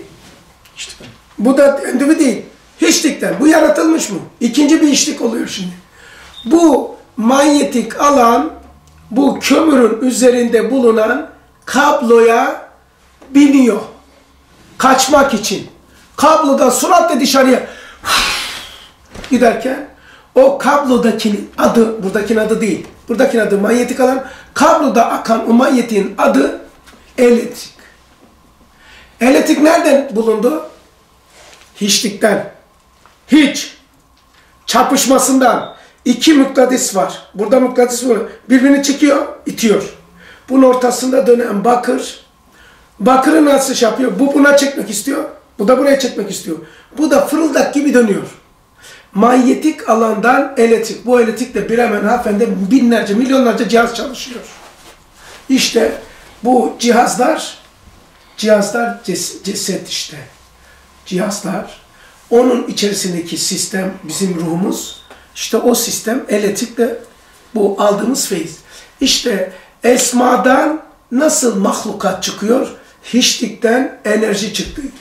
Bu da endüvi değil. Hiçlikten. Bu yaratılmış mı? İkinci bir hiçlik oluyor şimdi. Bu manyetik alan bu kömürün üzerinde bulunan kabloya biniyor. Kaçmak için. Kablodan süratle dışarıya giderken o kablodakinin adı, buradakinin adı değil, buradakinin adı manyetik alan, kabloda akan o manyetiğin adı elektrik. Elektrik nereden bulundu? Hiçlikten. Hiç. Çarpışmasından. İki mıknatıs var. Burada mıknatıs var. Birbirini çekiyor, itiyor. Bunun ortasında dönen bakır. Bakırı nasıl şey yapıyor? Bu buna çekmek istiyor. Bu da buraya çekmek istiyor. Bu da fırıldak gibi dönüyor. Manyetik alandan elektrik. Bu elektrikle bir hemen hafifende binlerce, milyonlarca cihaz çalışıyor. İşte bu cihazlar, cihazlar ces ceset işte. Cihazlar. Onun içerisindeki sistem, bizim ruhumuz. İşte o sistem elektrikle bu aldığımız feyiz. İşte esmadan nasıl mahlukat çıkıyor? Hiçlikten enerji çıktığı gibi.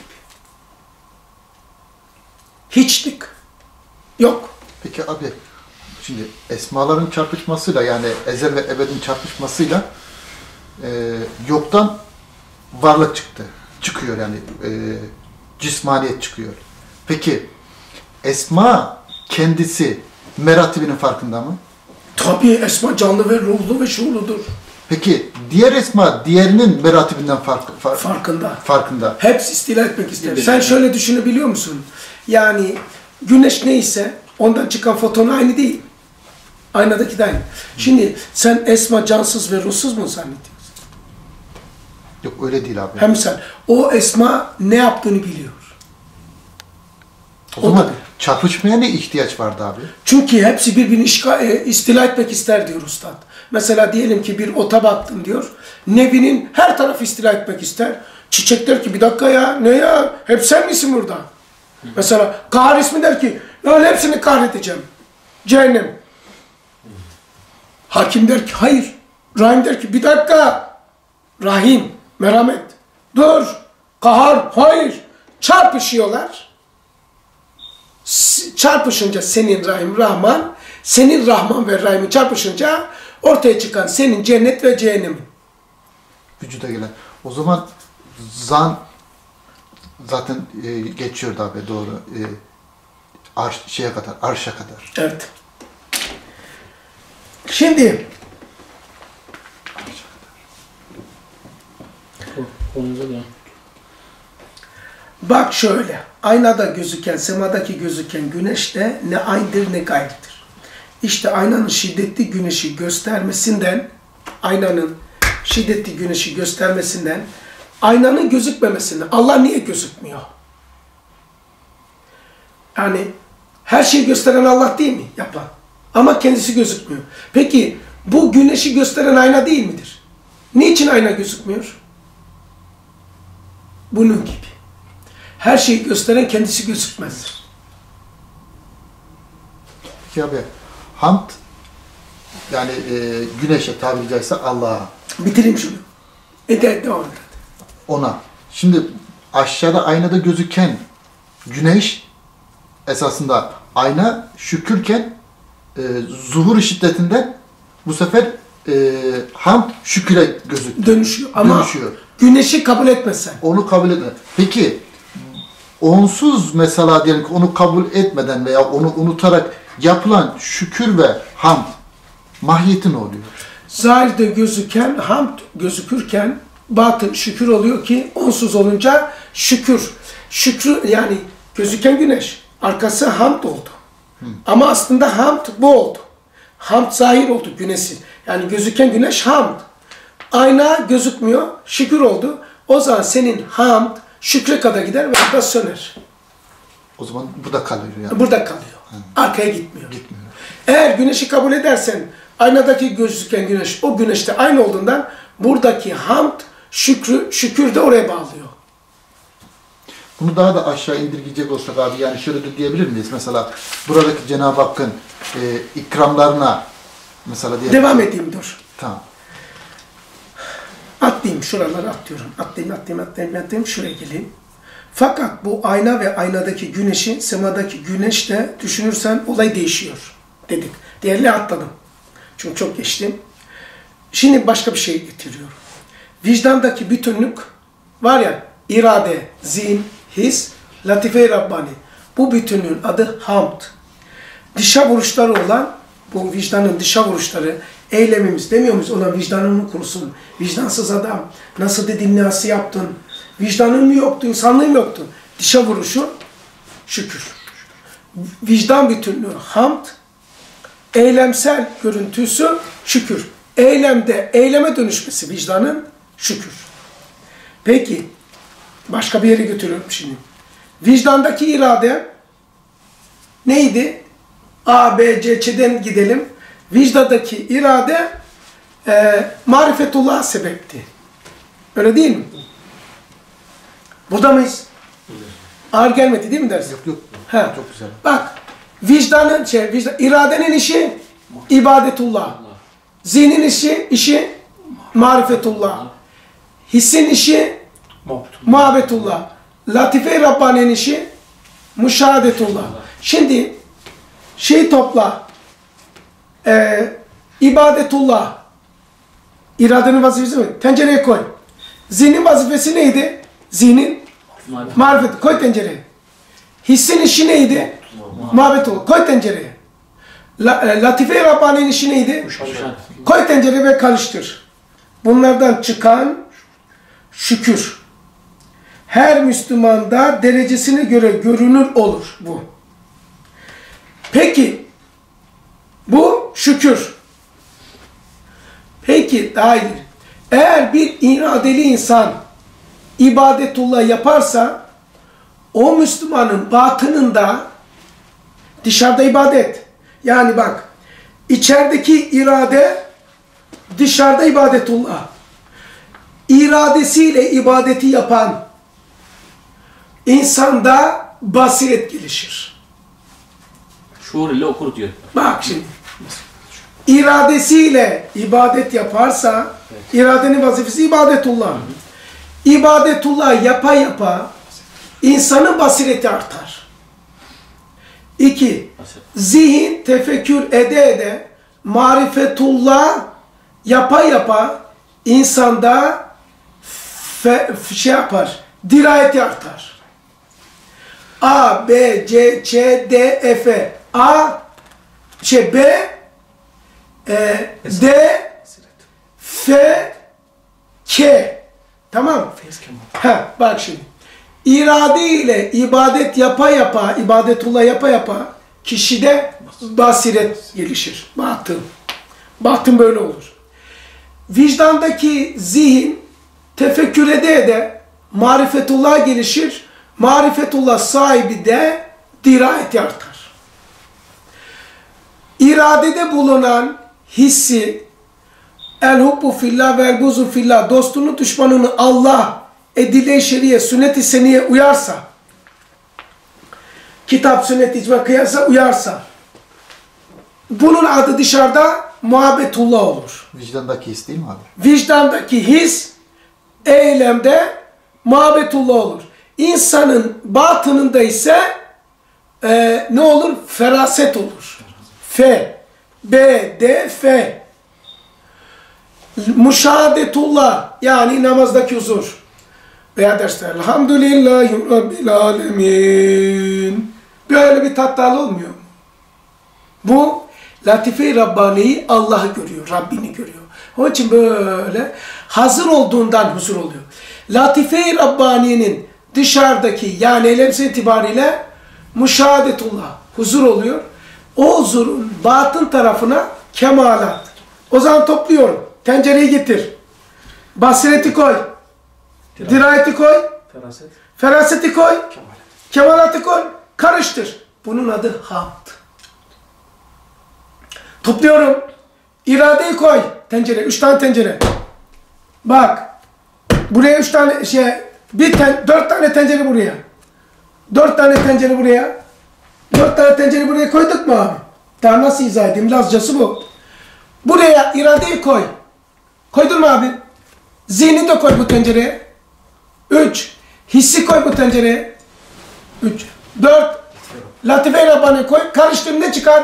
Hiçlik. Yok. Peki abi, şimdi esmaların çarpışmasıyla, yani ezel ve ebedin çarpışmasıyla e, yoktan varlık çıktı. Çıkıyor yani e, cismaniyet çıkıyor. Peki esma kendisi meratibinin farkında mı? Tabii esma canlı ve ruhlu ve şuurludur. Peki diğer esma diğerinin meratibinden fark, fark, Farkında. farkında. Hepsi istila etmek ister. Sen şöyle düşünebiliyor musun? Yani güneş neyse ondan çıkan foton aynı değil. Aynadaki de aynı. Şimdi sen esma cansız ve ruhsuz mu zannediyorsun? Yok öyle değil abi. Hem sen o esma ne yaptığını biliyor. O zaman da- çarpışmaya ne ihtiyaç vardı abi? Çünkü hepsi birbirini işga, e, istila etmek ister diyor Üstad. Mesela diyelim ki bir ota baktın diyor. Nevinin her tarafı istila etmek ister. Çiçek der ki bir dakika ya ne ya hep sen misin burada? Hı. Mesela kahar ismi der ki ya hepsini kahredeceğim. Cehennem. Hı. Hakim der ki hayır. Rahim der ki bir dakika. Rahim, merhamet. Dur. Kahar, hayır. Çarpışıyorlar. Çarpışınca senin Rahim, Rahman, senin Rahman ve Rahim'in çarpışınca ortaya çıkan senin cennet ve cehennemin. Vücuda gelen. O zaman zan zaten e, geçiyordu abi doğru. E, arş, şeye kadar, arşa kadar. Evet. Şimdi Konuza da. bak şöyle, aynada gözüken, semadaki gözüken güneş de ne aynıdır ne gayrıdır. İşte aynanın şiddetli güneşi göstermesinden, aynanın şiddetli güneşi göstermesinden, aynanın gözükmemesinden, Allah niye gözükmüyor? Yani her şeyi gösteren Allah değil mi? Yapan. Ama kendisi gözükmüyor. Peki bu güneşi gösteren ayna değil midir? Niçin ayna gözükmüyor? Bunun gibi. Her şeyi gösteren kendisi gözükmez. Peki abi, hamd yani e, güneşe tabiri caizse Allah'a, Bitireyim şunu. E de, devam et. ona. Şimdi aşağıda aynada gözüken güneş esasında ayna şükürken e, zuhur şiddetinden bu sefer e, hamd şüküre gözük Dönüşüyor. Ama dönüşüyor. güneşi kabul etmesen. Onu kabul etme. Peki onsuz mesela diyelim ki onu kabul etmeden veya onu unutarak yapılan şükür ve hamd mahiyeti ne oluyor? Zahirde gözüken hamd gözükürken batın şükür oluyor ki onsuz olunca şükür. Şükrü yani gözüken güneş. Arkası hamd oldu. Hı. Ama aslında hamd bu oldu. Hamd zahir oldu güneşsiz. Yani gözüken güneş hamd. Ayna gözükmüyor. Şükür oldu. O zaman senin hamd şükre kadar gider ve burada söner. O zaman burada kalıyor yani. Burada kalıyor. Hı. Arkaya gitmiyor. Gitmiyor. Eğer güneşi kabul edersen aynadaki gözüken güneş o güneşte aynı olduğundan buradaki hamd şükrü, şükür de oraya bağlıyor. Bunu daha da aşağı indirgeyecek olsak abi, yani şöyle de diyebilir miyiz? Mesela buradaki Cenab-ı Hakk'ın e, ikramlarına mesela diyelim. Devam edeyim dur. Tamam. Atlayayım şuraları atlıyorum. Atlayayım, atlayayım, atlayayım, atlayayım. Şuraya geleyim. Fakat bu ayna ve aynadaki güneşi, semadaki güneş de düşünürsen olay değişiyor dedik. Diğerleri atladım. Çünkü çok geçtim. Şimdi başka bir şey getiriyorum. Vicdandaki bütünlük var ya, irade, zihin, his, latife-i Rabbani. Bu bütünlüğün adı hamd. Dışa vuruşları olan, bu vicdanın dışa vuruşları, eylemimiz demiyor muyuz ona vicdanını kurusun. Vicdansız adam, nasıl dedin, nasıl yaptın, vicdanın mı yoktu, insanlığın mı yoktu. Dışa vuruşu şükür. Vicdan bütünlüğü hamd, eylemsel görüntüsü şükür. Eylemde, eyleme dönüşmesi vicdanın şükür. Peki, başka bir yere götürüyorum şimdi. Vicdandaki irade neydi? A, B, C, Ç'den gidelim. Vicdadaki irade e, marifetullah sebepti. Öyle değil mi? Burada mıyız? Ağır gelmedi değil mi dersin? Yok yok. Ha. Çok güzel. Bak, vicdanın şey, vicdan, iradenin işi ibadetullah. Zihnin işi, işi marifetullah. Hissin işi muhabbetullah. Latife-i Rabbani'nin işi müşahadetullah. Şimdi şey topla. E, ibadetullah. İradenin vazifesi mi? Tencereye koy. Zihnin vazifesi neydi? Zihnin marifet. Koy tencereye. Hissin işi neydi? Muhabbetullah. Koy tencereye. La, e, Latife-i Rabbani'nin işi neydi? Koy tencereye ve karıştır. Bunlardan çıkan şükür. Her Müslümanda derecesine göre görünür olur bu. Peki, bu şükür. Peki, daha iyi. Eğer bir iradeli insan ibadetullah yaparsa, o Müslümanın batınında dışarıda ibadet. Yani bak, içerideki irade dışarıda ibadetullah. İradesiyle ibadeti yapan insanda basiret gelişir. Şuur ile okur diyor. Bak şimdi. İradesiyle ibadet yaparsa, evet. iradenin vazifesi ibadetullah. Hı hı. İbadetullah yapa yapa insanın basireti artar. İki, zihin tefekkür ede ede marifetullah yapa yapa insanda fe, şey yapar, dirayeti artar. A, B, C, Ç, D, F. A, Ç, B, e, D, F, K. Tamam. Ha, bak şimdi. İrade ile ibadet yapa yapa, ibadetullah yapa yapa kişide basiret gelişir. Batın. Batın böyle olur. Vicdandaki zihin tefekkür ede ede marifetullah gelişir. Marifetullah sahibi de dirayeti artar. İradede bulunan hissi el hubbu fillah vel buzu fillah, dostunu düşmanını Allah, edile-i şeriye, sünnet-i seniye uyarsa, kitap, sünnet, icma, kıyasa uyarsa, bunun adı dışarıda muhabbetullah olur. Vicdandaki his değil mi abi? Vicdandaki his eylemde muhabbetullah olur. İnsanın batınında ise e, ne olur? Feraset olur. F, B, D, F. Müşahadetullah, yani namazdaki huzur. Veya derste elhamdülillahi rabbil alemin. Böyle bir tatlı olmuyor mu? Bu Latife-i Rabbani'yi Allah'ı görüyor, Rabbini görüyor. Onun için böyle hazır olduğundan huzur oluyor. Latife-i Rabbani'nin dışarıdaki, yani eylemsel itibariyle müşahadetullah, huzur oluyor. O huzurun batın tarafına kemalat. O zaman topluyorum. Tencereyi getir. Basireti koy. Dirayet. Dirayeti koy. Feraset. Feraseti koy. Kemalat. Kemalatı koy. Karıştır. Bunun adı hamd. Topluyorum. İradeyi koy. Tencere. Üç tane tencere. Bak. Buraya üç tane şey, bir ten, dört tane tencere buraya. Dört tane tencere buraya. Dört tane tencere buraya koyduk mu abi? Daha nasıl izah edeyim? Lazcası bu. Buraya iradeyi koy. Koydun mu abi? Zihni de koy bu tencereye. Üç. Hissi koy bu tencereye. Üç. Dört. Latife-i Rabbani koy. Karıştır, ne çıkar?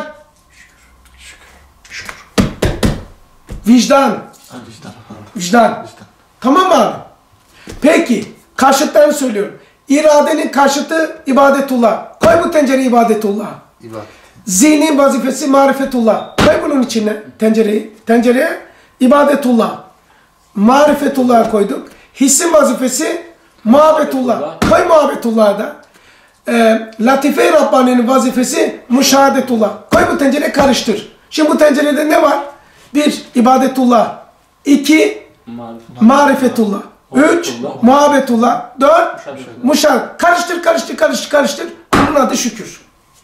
Vicdan. Vicdan. Vicdan. Tamam mı abi? Peki. Karşıtlarını söylüyorum. İradenin karşıtı ibadetullah. Koy Koy bu tencere ibadetullah. İbadet. Zihnin vazifesi marifetullah. Koy bunun içine tencereyi. Tencereye ibadetullah. Marifetullah'a koyduk. Hissin vazifesi muhabbetullah. Koy muhabbetullah'a da. E, Latife-i Rabbani'nin vazifesi müşahadetullah. Koy bu tencereyi karıştır. Şimdi bu tencerede ne var? Bir, ibadetullah. İki, marifetullah. Üç, muhabbetullah. Dört, müşahadet. Karıştır, karıştır, karıştır, karıştır. Bunun adı şükür.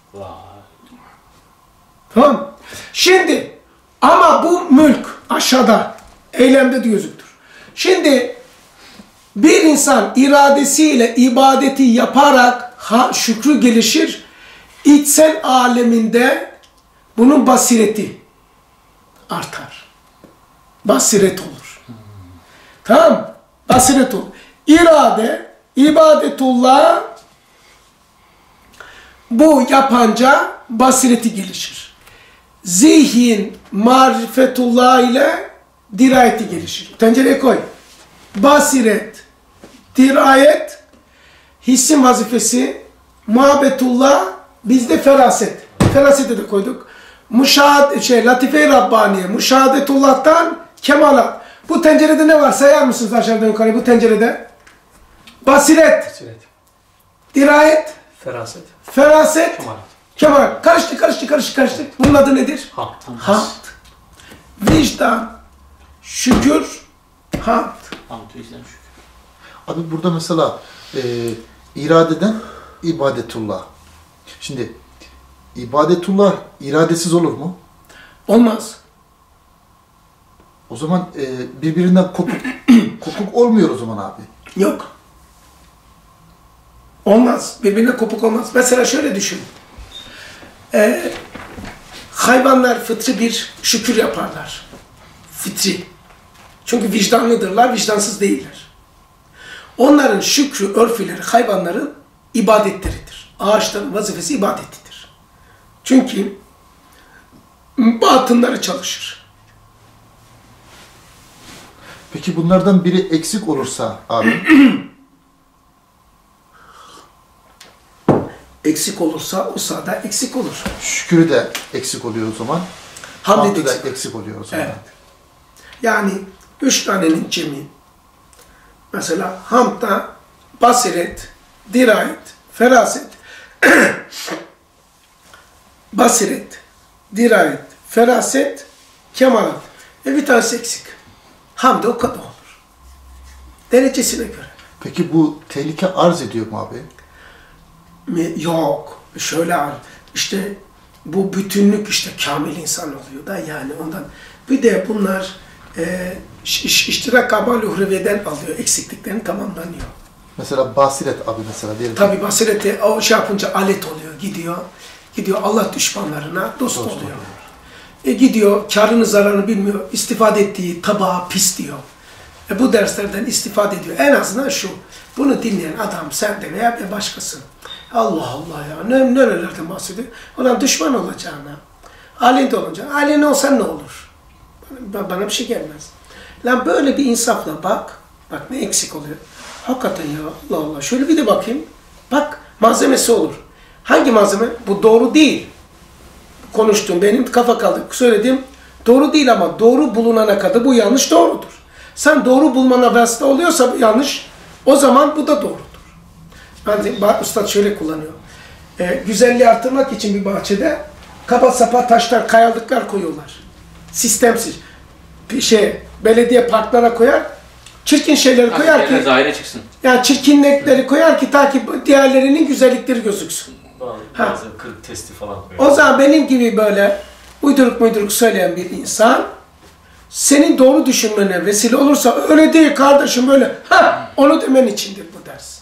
Tamam. Şimdi ama bu mülk aşağıda, eylemde de gözüktür. Şimdi bir insan iradesiyle ibadeti yaparak ha, şükrü gelişir. İçsel aleminde bunun basireti artar. Basiret olur. Hmm. Tamam. Basiret olur. İrade, ibadetullah bu yapanca basireti gelişir. Zihin, marifetullah ile dirayeti gelişir. Tencereye koy. Basiret, dirayet, hissin vazifesi, muhabbetullah, bizde feraset. Feraseti de koyduk. Müşahede, şey, Latife-i Rabbaniye, müşahadetullah'tan kemalat. Bu tencerede ne var? Sayar mısınız aşağıdan yukarı bu tencerede? Basiret, Basiret. dirayet, Feraset. feraset, Kemalat. kemalat. Karıştı, karıştı, karıştı, karıştı. Bunun adı nedir? Hamd. Hamd. Vicdan, şükür, hamd. Hamd, vicdan, şükür. Abi burada mesela e, iradeden ibadetullah. Şimdi ibadetullah iradesiz olur mu? Olmaz. O zaman e, birbirinden kopuk kopuk olmuyor o zaman abi. Yok. Olmaz. Birbirine kopuk olmaz. Mesela şöyle düşün. Ee, hayvanlar fıtri bir şükür yaparlar. Fıtri. Çünkü vicdanlıdırlar, vicdansız değiller. Onların şükrü, örfüleri hayvanların ibadetleridir. Ağaçların vazifesi ibadetidir. Çünkü batınları çalışır. Peki bunlardan biri eksik olursa abi? Eksik olursa o sahada eksik olur. Şükrü de eksik oluyor o zaman. Hamd Hamdü de eksik. eksik oluyor o zaman. Evet. Yani üç tanenin cemi. Mesela hamdda basiret, dirayet, feraset, basiret, dirayet, feraset, kemalat. E bir tanesi eksik. Hamd o kadar olur. Derecesine göre. Peki bu tehlike arz ediyor mu abi? Mi? Yok. Şöyle işte bu bütünlük işte kamil insan oluyor da yani ondan. Bir de bunlar e, iş, iştirak kabal uhreviyeden alıyor. Eksikliklerini tamamlanıyor. Mesela basiret abi mesela diyelim. Tabi basireti o şey yapınca alet oluyor. Gidiyor. Gidiyor Allah düşmanlarına dost, Dost oluyor. oluyor. E gidiyor karını zararını bilmiyor. İstifade ettiği tabağı pis diyor. E bu derslerden istifade ediyor. En azından şu. Bunu dinleyen adam sen de veya bir başkası. Allah Allah ya. Ne, nerelerden bahsediyor? Ona düşman olacağına. Alinde olacağına. Alinde olsan ne olur? Bana, bana bir şey gelmez. Lan böyle bir insafla bak. Bak ne eksik oluyor. Hakikaten ya Allah Allah. Şöyle bir de bakayım. Bak malzemesi olur. Hangi malzeme? Bu doğru değil. Konuştuğum benim kafa kaldı. Söylediğim doğru değil ama doğru bulunana kadar bu yanlış doğrudur. Sen doğru bulmana vasıta oluyorsa bu yanlış. O zaman bu da doğrudur. Ben Üstad şöyle kullanıyor. E, güzelliği artırmak için bir bahçede kaba sapa taşlar, kayalıklar koyuyorlar. Sistemsiz. Bir şey, belediye parklara koyar. Çirkin şeyleri koyar ki, zahire çıksın. yani çirkinlikleri koyar ki ta ki diğerlerinin güzellikleri gözüksün. Bazı, bazı kırık testi falan koyuyor. O zaman benim gibi böyle uyduruk muyduruk söyleyen bir insan senin doğru düşünmene vesile olursa öyle değil kardeşim böyle ha onu demen içindir bu ders.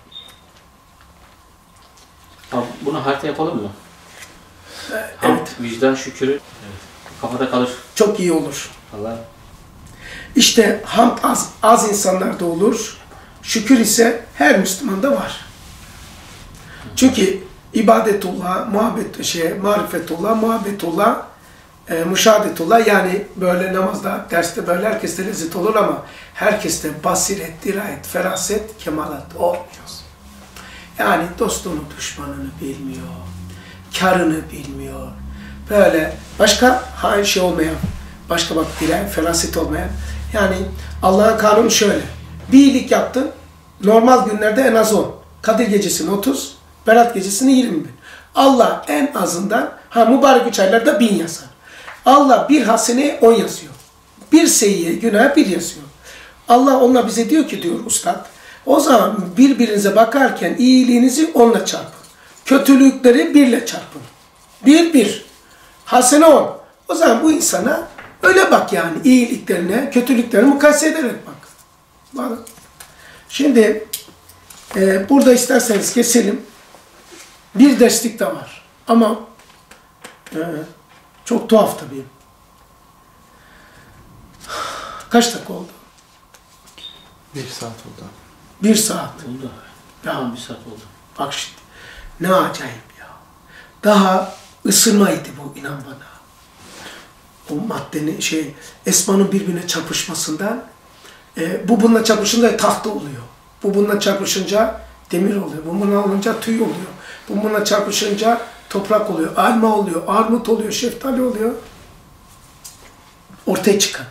Abi, bunu harita yapalım mı? Evet. Hamd, vicdan, şükürü evet. Kafada kalır. Çok iyi olur. Allah. İşte hamd az, az insanlarda olur. Şükür ise her Müslümanda var. Çünkü ibadetullah, muhabbet şey, marifetullah, muhabbetullah, e, müşahadetullah yani böyle namazda, derste böyle herkeste lezzet olur ama herkeste basiret, dirayet, feraset, kemalat olmuyor. Yani dostunu, düşmanını bilmiyor. Karını bilmiyor. Böyle başka hain şey olmayan, başka bak diren, felaset olmayan. Yani Allah'ın kanunu şöyle. Bir iyilik yaptın, normal günlerde en az on. Kadir gecesini otuz, Berat gecesini yirmi bin. Allah en azından, ha mübarek üç aylarda bin yazar. Allah bir haseneye on yazıyor. Bir seyyiye, günah bir yazıyor. Allah onunla bize diyor ki diyor ustad, o zaman birbirinize bakarken iyiliğinizi onunla çarpın. Kötülükleri birle çarpın. Bir bir. Hasene on. O zaman bu insana öyle bak yani iyiliklerine, kötülüklerine mukayese ederek bak. Bak. Şimdi e, burada isterseniz keselim. Bir derslik de var. Ama e, çok tuhaf tabii. Kaç dakika oldu? Bir saat oldu. Bir saat. Oldu. Ya Tamam, bir saat oldu. bak şimdi. Ne acayip ya. Daha ısınmaydı bu, inan bana. O maddenin şey, Esma'nın birbirine çarpışmasından e, bu bununla çarpışınca tahta oluyor. Bu bununla çarpışınca demir oluyor. Bu bununla olunca tüy oluyor. Bu bununla çarpışınca toprak oluyor. Alma oluyor, armut oluyor, şeftali oluyor. Ortaya çıkan.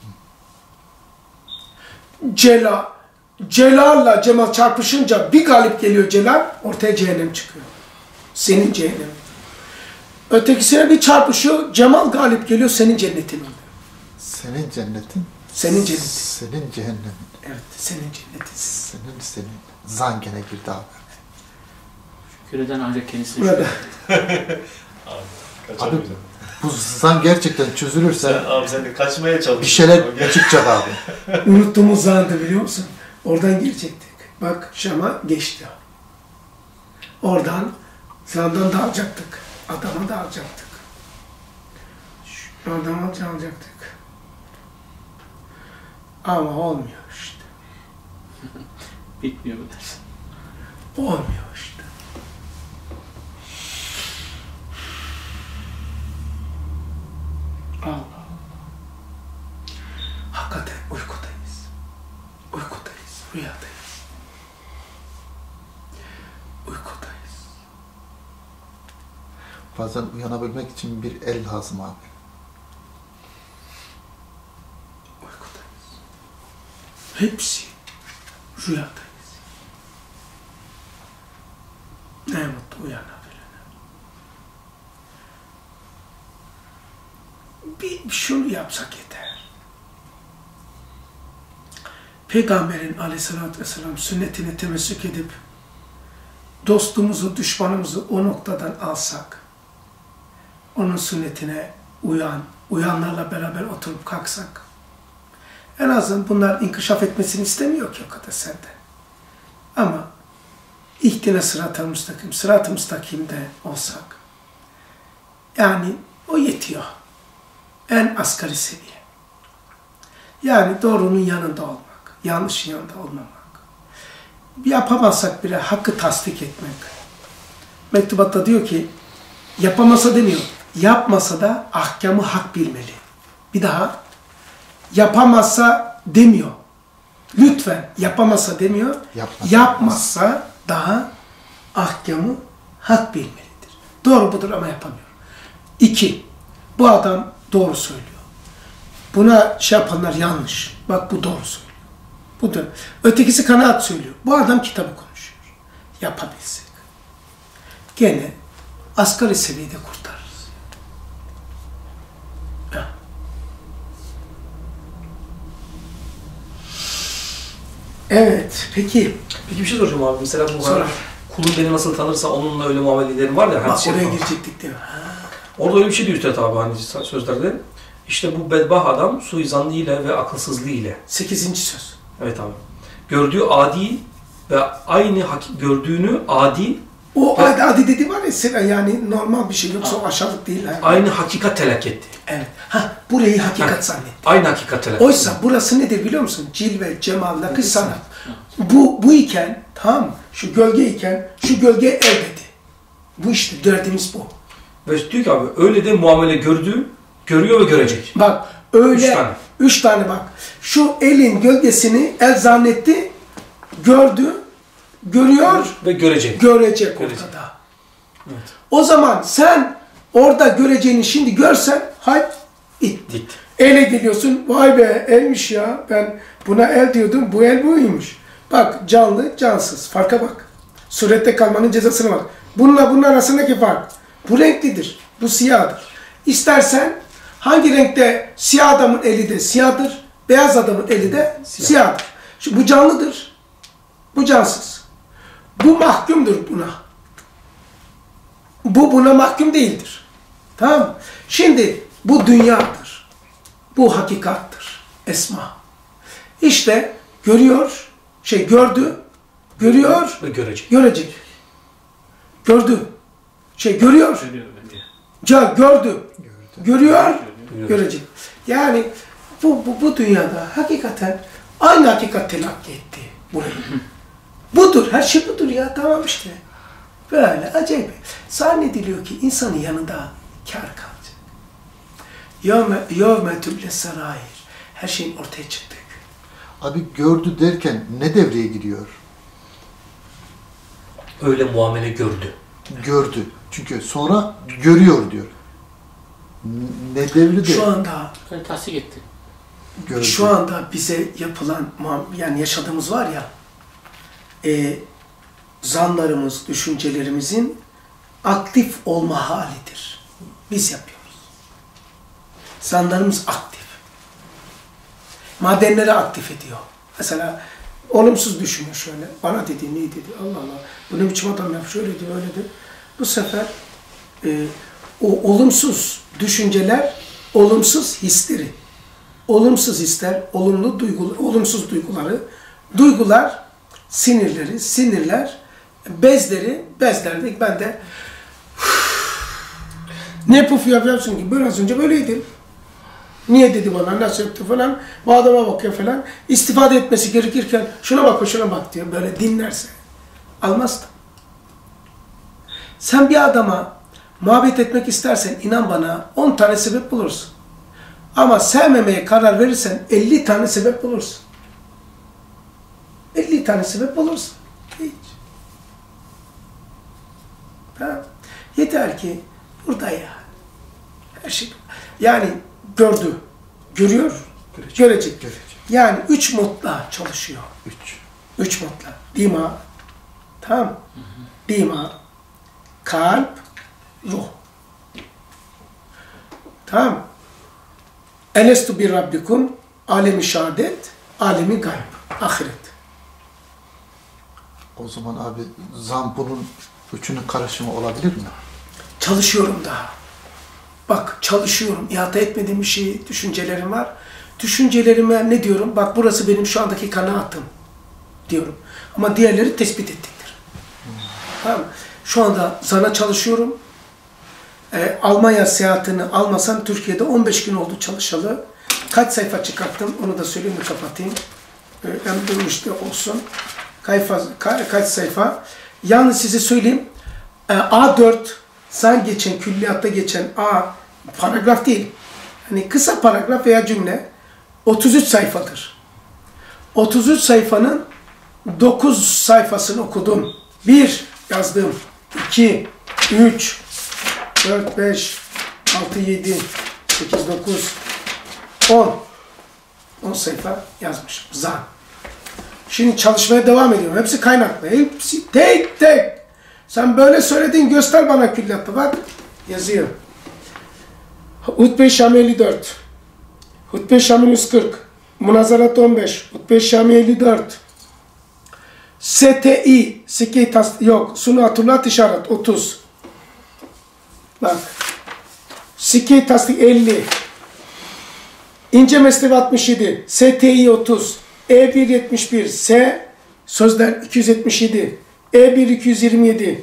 Celal. Celal'la Cemal çarpışınca bir galip geliyor Celal, ortaya cehennem çıkıyor. Senin cehennemin. Ötekisine bir çarpışıyor, Cemal galip geliyor, senin cennetin oluyor. Senin cennetin. Senin cennetin. Senin cehennemin. Evet, senin cennetin. Senin senin. Zan gene girdi abi. Şükreden ancak kendisi. Burada. Abi, kaçamayacağım. Bu zan gerçekten çözülürse Sen, abi sen de kaçmaya çalışıyorsun. bir şeyler çıkacak abi. Unuttuğumuz zandı biliyor musun? Oradan girecektik. Bak Şam'a geçti. Oradan zandan da alacaktık. Adama da alacaktık. Şu adama da alacaktık. Ama olmuyor işte. Bitmiyor bu ders. Olmuyor işte. Allah. Hakikaten uykudayız. Uykudayız, rüyadayız. Uykudayız. Bazen uyanabilmek için bir el lazım abi. Uykudayız. Hepsi rüyadayız. Ne mutlu uyanabilene. Bir şunu yapsak yeter. Peygamberin aleyhissalatü vesselam sünnetine temessük edip dostumuzu, düşmanımızı o noktadan alsak, onun sünnetine uyan, uyanlarla beraber oturup kalksak, en azından bunlar inkişaf etmesini istemiyor ki o kadar sende. Ama ihtine sırat-ı müstakim, sırat-ı müstakimde olsak, yani o yetiyor. En asgari seviye. Yani doğrunun yanında olmak, yanlışın yanında olmamak. Yapamazsak bile hakkı tasdik etmek. Mektubatta diyor ki, yapamasa demiyor, yapmasa da ahkamı hak bilmeli. Bir daha, yapamazsa demiyor. Lütfen yapamazsa demiyor, Yapmasa. yapmazsa daha ahkamı hak bilmelidir. Doğru budur ama yapamıyor. İki, bu adam doğru söylüyor. Buna şey yapanlar yanlış. Bak bu doğru söylüyor. Bu da. Ötekisi kanaat söylüyor. Bu adam kitabı konuşuyor. Yapabilsek. Gene asgari seviyede kurtarırız. Ya. Evet. Peki. Peki bir şey soracağım abi. Mesela bu Sonra. hani kulun beni nasıl tanırsa onunla öyle muamele ederim var ya. Bak hadis-i oraya şerif var. girecektik değil mi? Ha. Orada öyle bir şey diyor Üstad abi hani sözlerde. İşte bu bedbah adam suizanlı ile ve akılsızlığı ile. Sekizinci söz. Evet abi. Gördüğü adi ve aynı haki- gördüğünü adi O ve adi, adi dedi var ya sıra yani normal bir şey yoksa o aşağılık değil. Ha. aynı hakikat telak etti. Evet. Ha burayı hakikat Ha. zannetti. Aynı hakikat telak etti. Oysa burası nedir biliyor musun? Cilve, cemal, nakış, sanat. Bu, bu iken, tamam mı? Şu gölge iken, şu gölge el dedi. Bu işte derdimiz bu. Ve diyor ki abi öyle de muamele gördü, görüyor ve görecek. Bak öyle, Üç tane. üç tane bak. Şu elin gölgesini el zannetti, gördü, görüyor Ve görecek. görecek Görecek. ortada. Evet. O zaman sen orada göreceğini şimdi görsen hay it. Dik. Ele geliyorsun, vay be elmiş ya, ben buna el diyordum, bu el buymuş. Bak canlı, cansız, farka bak. Surette kalmanın cezasına bak. Bununla bunun arasındaki fark. Bu renklidir, bu siyahdır. İstersen hangi renkte siyah adamın eli de siyahdır, beyaz adamın eli de Siyah. siyahdır. Şimdi bu canlıdır, bu cansız. Bu mahkumdur buna. Bu buna mahkum değildir. Tamam mı? Şimdi bu dünyadır. Bu hakikattır. Esma. İşte görüyor, şey gördü, görüyor, Ve görecek. görecek. Gördü. Şey görüyor, Görüyor bence. ca gördü. Görüyor, Görüyor. görecek. Yani bu, bu, bu dünyada hakikaten aynı hakikat telakki etti. Burayı. Budur, her şey budur ya, tamam işte. Böyle acayip. Zannediliyor ki insanın yanında kar kalacak. Yevme, yevme tüble sarair. Her şeyin ortaya çıktığı gün. Abi gördü derken ne devreye giriyor? Öyle muamele gördü. Gördü. Çünkü sonra görüyor diyor. Ne devri de Şu anda Yani tasdik etti. gördü. Şu anda bize yapılan, muam- yani yaşadığımız var ya, e, zanlarımız, düşüncelerimizin aktif olma halidir. Biz yapıyoruz. Zanlarımız aktif. Madenleri aktif ediyor. Mesela olumsuz düşünüyor şöyle. Bana dedi, ne dedi? Allah Allah. Bu ne biçim adam yap? Şöyle diyor, öyle diyor. Bu sefer e, o olumsuz düşünceler, olumsuz hisleri. Olumsuz hisler, olumlu duygular, olumsuz duyguları, duygular, sinirleri, sinirler, bezleri, bezlerde ben de ne puf yapıyorsun ki? Biraz önce böyleydim. Niye dedi bana, nasıl yaptı falan, bu adama bakıyor falan. İstifade etmesi gerekirken şuna bak, şuna bak diyor. Böyle dinlerse almaz da. Sen bir adama muhabbet etmek istersen inan bana on tane sebep bulursun. Ama sevmemeye karar verirsen elli tane sebep bulursun. elli tane sebep bulursun. Hiç. Ha? Yeter ki burada ya. Her şey. Yani gördü. Görüyor. Görecek. Görecek. Görecek. Yani üç modla çalışıyor. Üç. Üç modla. Dima. Tamam. Dima. Kalp. Ruh. Tamam. Elestu bir Rabbikum. Alemi şehadet. Alemi gayb. Ahiret. O zaman abi zan bunun üçünün karışımı olabilir mi? Çalışıyorum daha. Bak çalışıyorum. İhata etmediğim bir şey, düşüncelerim var. Düşüncelerime ne diyorum? Bak burası benim şu andaki kanaatım diyorum. Ama diğerleri tespit ettiktir. Hmm. Tamam mı? Şu anda sana çalışıyorum. Ee, Almanya seyahatini almasam Türkiye'de on beş gün oldu çalışalı. Kaç sayfa çıkarttım onu da söyleyeyim de kapatayım. Ee, hem dönüşte olsun. Kaç, ka, kaç sayfa. Yalnız size söyleyeyim. Ee, A dört san geçen, külliyatta geçen A paragraf değil. Hani kısa paragraf veya cümle otuz üç sayfadır. otuz üç sayfanın dokuz sayfasını okudum. bir yazdım. iki, üç, dört, beş, altı, yedi, sekiz, dokuz, on. on sayfa yazmışım. Zan. Şimdi çalışmaya devam ediyorum. Hepsi kaynaklı. Hepsi tek tek. Sen böyle söyledin, göster bana külliyatta. Bak yazıyor. Hutbe-i Şami elli dört. Hutbe-i Şami yüz kırk. Munazarat on beş. Hutbe-i Şami elli dört. S T I. Sike tas yok. Sunatullah işaret otuz. Bak. Sike tasdik elli. İnce mesnevi altmış yedi. S T I otuz. E bir yetmiş bir. S sözler iki yüz yetmiş yedi. E bir iki yüz yirmi yedi.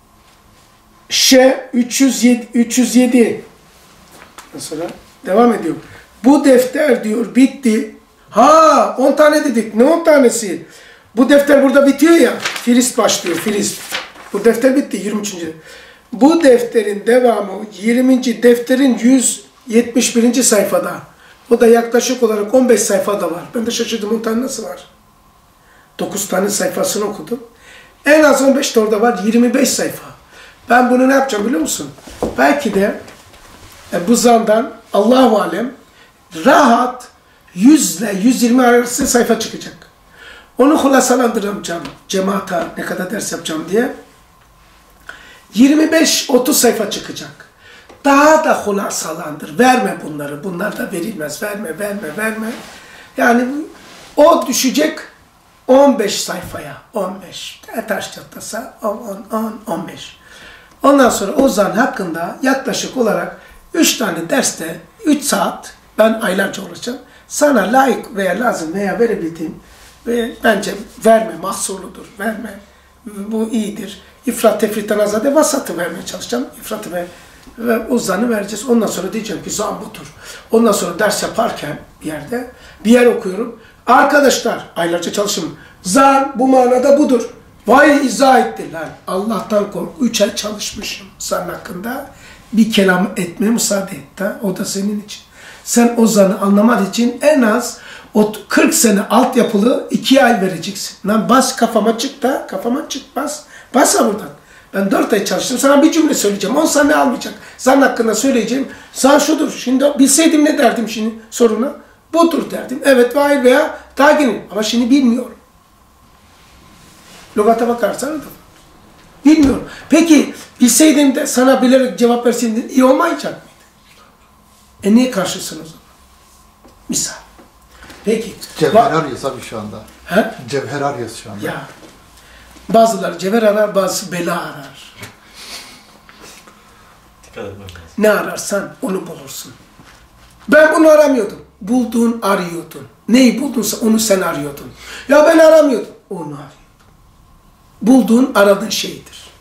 Ş üç yüz yedi. üç yüz yedi. Mesela devam ediyor. Bu defter diyor bitti. Ha on tane dedik. Ne on tanesi? Bu defter burada bitiyor ya. Firist başlıyor. Firist. Bu defter bitti. yirmi üçüncü. Bu defterin devamı yirminci defterin yüz yetmiş birinci sayfada. O da yaklaşık olarak on beş sayfada var. Ben de şaşırdım. on tane nasıl var? dokuz tane sayfasını okudum. En az on beş de orada var. yirmi beş sayfa. Ben bunu ne yapacağım biliyor musun? Belki de e, bu zandan Allah-u Alem rahat yüz ile yüz yirmi arası sayfa çıkacak. Onu hulasalandıracağım. Cemaata ne kadar ders yapacağım diye. yirmi beş otuz sayfa çıkacak. Daha da hulasalandır. Verme bunları. Bunlar da verilmez. Verme, verme, verme. Yani o düşecek on beş sayfaya. on beş. Taş çatlasa on, on, on, on beş. Ondan sonra o zan hakkında yaklaşık olarak üç tane derste üç saat ben aylarca uğraşacağım. Sana layık veya lazım veya verebildiğim ve bence verme, mahsurludur, verme, bu iyidir. İfrat tefritten azade vasatı vermeye çalışacağım. İfratı ve, ve o zanı vereceğiz. Ondan sonra diyeceğim ki zan budur. Ondan sonra ders yaparken bir yerde bir yer okuyorum. Arkadaşlar aylarca çalışım. Zan bu manada budur. Vay izah ettiler. Allah'tan kork. Üç ay çalışmışım zan hakkında. Bir kelam etmeye müsaade et. Ha? O da senin için. Sen o zanı anlamak için en az o kırk sene altyapılı iki ay vereceksin. Lan bas kafama çık da, kafama çık bas. Bas buradan. Ben dört ay çalıştım. Sana bir cümle söyleyeceğim. on saniye almayacak. Zan hakkında söyleyeceğim. Zan şudur. Şimdi bilseydim ne derdim şimdi soruna? Budur derdim. Evet ve hayır veya daha gelin. Ama şimdi bilmiyorum. Lügata bakarsan da bilmiyorum. Peki bilseydim de sana bilerek cevap verseydin iyi olmayacak mıydı? E niye karşısın o zaman? Misal. Peki. Cevher arıyoruz abi şu anda. He? Cevher arıyoruz şu anda. Ya. Bazıları cevher arar, bazısı bela arar. Dikkat etmek lazım. Ne ararsan onu bulursun. Ben bunu aramıyordum. Bulduğun arıyordun. Neyi buldunsa onu sen arıyordun. Ya ben aramıyordum. Onu arıyordun. Bulduğun aradığın şeydir.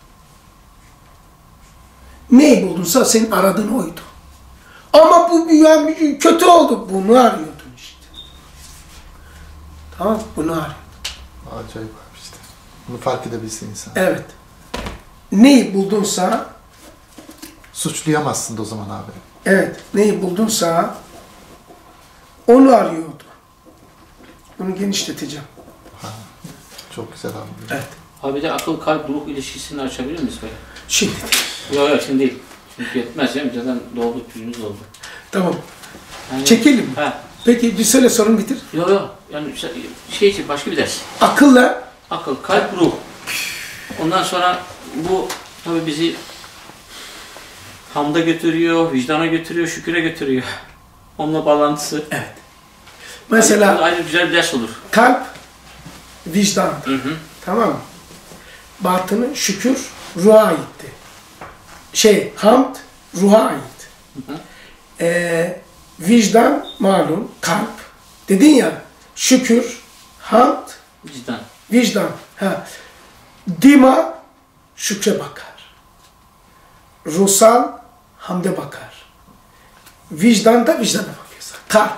Neyi buldunsa senin aradığın oydu. Ama bu yani kötü oldu. Bunu arıyordun işte. Tamam, bunu arıyordun. Acayip abi işte. Bunu fark edebilsin insan. Evet. Neyi buldunsa, Suçlayamazsın da o zaman abi. evet, neyi buldunsa onu arıyordu. Bunu genişleteceğim. Çok güzel abi. Evet. Abi de akıl kalp ruh ilişkisini açabilir miyiz böyle? Şimdi. Yok yok şimdi değil. Çünkü yetmez ya. Zaten doldu, pürümüz doldu. Tamam. Yani, Çekelim. Ha. Peki bir söyle sorun bitir. Yok yok. Yani şey için başka bir ders. Akılla Akıl, kalp, ruh. Ondan sonra bu tabii bizi hamda götürüyor, vicdana götürüyor, şüküre götürüyor. Onunla bağlantısı. evet. Mesela ayrı, ayrı güzel bir ders olur. kalp vicdan. Hı hı. Tamam mı? Batını şükür ruha aitti. Şey hamd ruha ait. Hı hı. Ee, vicdan malum kalp. Dedin ya şükür, hamd, Vicdan. vicdan. Ha. Dima şükre bakar. Ruhsal hamde bakar. Vicdan da vicdana bakıyorsa. Kalp.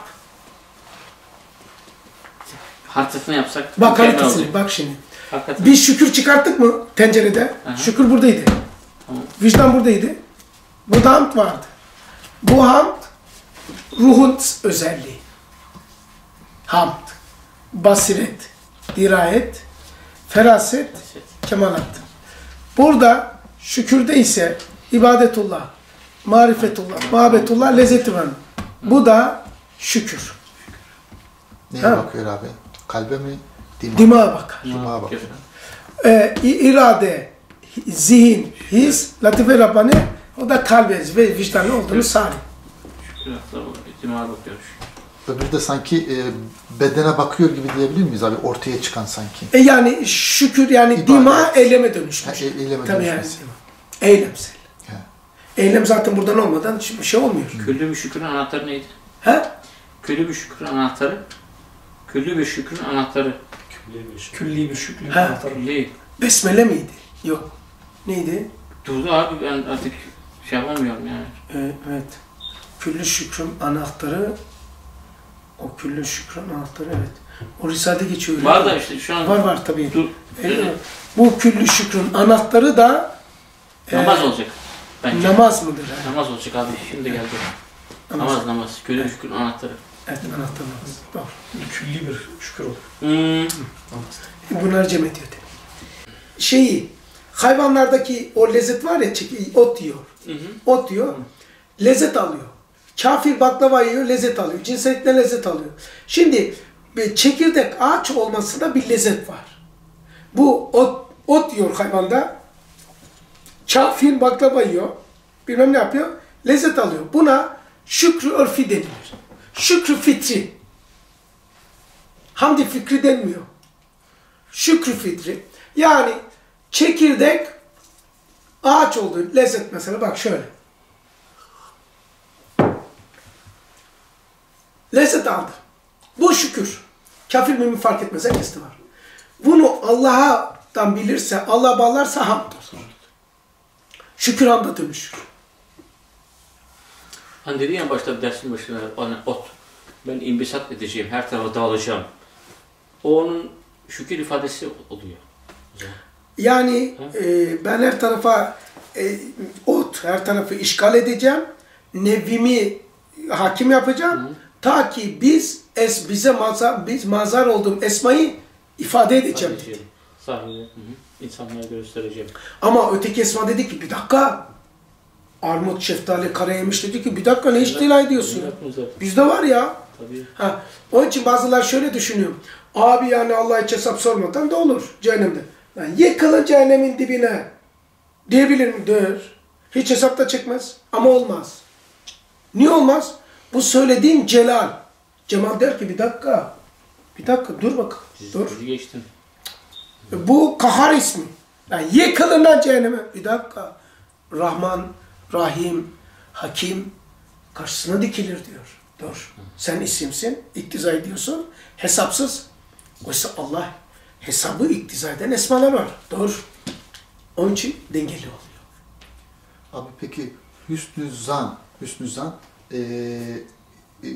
Haritasını yapsak. Bak mükemmel haritasını olacak. bak şimdi. Hakikaten. Biz şükür çıkarttık mı tencerede? Aha. Şükür buradaydı. Tamam. Vicdan buradaydı. Burada hamd vardı. Bu hamd ruhun özelliği. Hamd, basiret, dirayet, feraset, kemalat. Burada şükürde ise ibadetullah, marifetullah, muhabbetullah, lezzeti var. Bu da şükür. Neye Ha. bakıyor abi? Kalbe mi? Dima. Dimağa bakar. Dimağa bakıyor. Ee, irade, zihin, his, latife Rabbani, o da kalbe ve vicdanı olduğunu sağlıyor. Şükür akla ihtimal bakıyoruz. Öbürü de sanki e, bedene bakıyor gibi diyebilir miyiz abi? Ortaya çıkan sanki. E yani şükür yani İbadet. dima eyleme dönüşmüş. Ha, e- eyleme Tabii yani dönüşmesi. dima. Eylemsel. He. Eylem zaten buradan olmadan hiçbir şey olmuyor. Küllü bir şükrün anahtarı neydi? He? Küllü bir şükrün anahtarı. Küllü bir şükrün anahtarı. Külli bir şey. Külli bir şükrü Ha. anahtarı. Külli. Besmele miydi? Yok. Neydi? Durdu abi ben artık şey yapamıyorum yani. Ee, evet. Küllü şükrün anahtarı, o küllü şükrün anahtarı evet. O Risale geçiyor. öyle Var mi? da işte şu an Var var tabii. dur. Evet. Bu küllü şükrün anahtarı da Namaz e, olacak. Bence. namaz mıdır? he? Namaz olacak abi. Şimdi geldi. Namaz. Namaz namaz. Küllü bir şükrün anahtarı. Evet anahtar namaz. Doğru. Külli bir şükür olur. Hmm. Bunlar cem ediyor. şeyi, hayvanlardaki o lezzet var ya, ot yiyor. Hı hı. Ot yiyor, lezzet alıyor. Kafir baklava yiyor, lezzet alıyor. Cinsellikten lezzet alıyor. Şimdi çekirdek ağaç olmasında bir lezzet var. Bu ot, ot yiyor hayvanda. Kafir baklava yiyor. Bilmem ne yapıyor. Lezzet alıyor. Buna şükrü örfi denilir. Şükrü fitri. Hamdi fikri denmiyor. Şükrü fitri. Yani çekirdek ağaç oldu. Lezzet mesela bak şöyle. Lezzet aldı. Bu şükür. Kafir mümin fark etmez. Herkeste var. Bunu Allah'tan bilirse, Allah bağlarsa hamd olur. Şükür hamda dönüşür. Hani dedi ya başta dersin başında bana ot. Ben imbisat edeceğim, her tarafa dağılacağım. O onun şükür ifadesi oluyor. Yani e, ben her tarafa e, ot, her tarafı işgal edeceğim. Nevimi hakim yapacağım. Hı. Ta ki biz es bize mazar, biz mazar olduğum esmayı ifade edeceğim dedi. Sahibi, insanlara göstereceğim. Ama öteki esma dedi ki bir dakika. Armut, şeftali, karayemiş dedi ki bir dakika ne istila ediyorsun ya? Bizde var ya. Tabii. Ha, onun için bazılar şöyle düşünüyor. Abi yani Allah hiç hesap sormadan da olur cehennemde. Yani yıkılın cehennemin dibine diyebilir mi? Der. Hiç hesap da çekmez. Ama olmaz. Niye olmaz? Bu söylediğin celal. Cemal der ki bir dakika. Bir dakika dur bak. Dur. Sizi geçtim. Bu kahar ismi. Yani yıkılın lan cehenneme. Bir dakika. Rahman, Rahim, Hakim karşısına dikilir diyor. Dur. Sen isimsin, iktiza ediyorsun. Hesapsız. Oysa Allah hesabı iktiza eden esmalar var. Dur. Onun için dengeli oluyor. Abi peki hüsnü zan, hüsnü zan ee, e,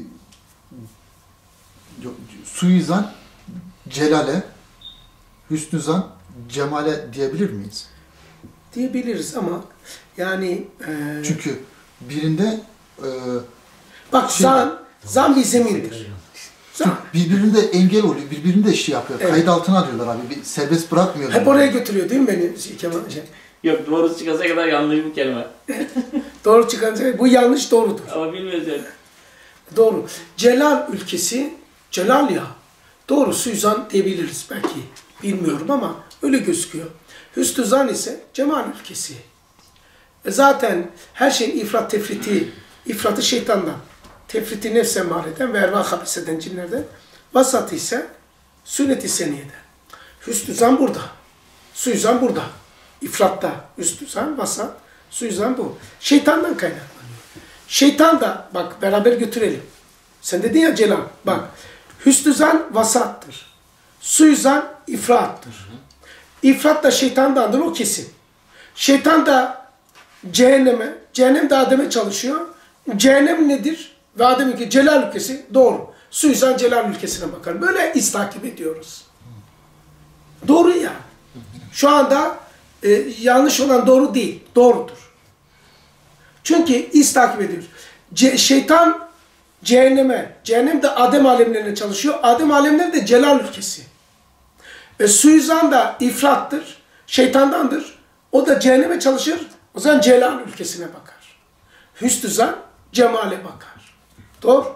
suizan celale, hüsnü zan cemale diyebilir miyiz? Diyebiliriz ama yani e, çünkü birinde e, bak şey, zan, zan bir zemindir. Zan. Birbirinde engel oluyor, birbirinde şey yapıyor. Evet. Kayıt altına alıyorlar abi, bir serbest bırakmıyor. Hep oraya götürüyor değil mi beni Kemal? Şey. Yok doğru çıkasa kadar yanlış bir kelime. Doğru çıkınca bu yanlış doğrudur. Ama bilmiyoruz yani. Doğru. Celal ülkesi, Celal ya. Doğru suizan diyebiliriz belki. Bilmiyorum ama öyle gözüküyor. Hüsnü zan ise cemal ülkesi. E zaten her şeyin ifrat tefriti, ifratı şeytandan. Tefriti nefse mareden ve erva habiseden cinlerden. Vasatı ise sünnet-i seniyeden. Hüsnü zan burada. Suizan burada. İfratta. Hüsnü zan, vasat, suizan bu. Şeytandan kaynaklanıyor. Şeytan da bak beraber götürelim. Sen dedin ya Celal. Bak. Hüsnü zan vasattır. Suizan ifrattır. İfrat da şeytandandır, o kesin. Şeytan da cehenneme, cehennem de Adem'e çalışıyor. Cehennem nedir? Ve Adem'in ki Celal ülkesi doğru. Suizan Celal ülkesine bakar. Böyle iz takip ediyoruz. Doğru ya. Şu anda e, yanlış olan doğru değil. Doğrudur. Çünkü iz takip ediyoruz. Ce şeytan cehenneme, cehennem de Adem alemlerine çalışıyor. Adem alemleri de Celal ülkesi. E, suizan da ifrattır, şeytandandır. O da cehenneme çalışır, o zaman Celal ülkesine bakar. Hüsnü zan, cemale bakar. Doğru.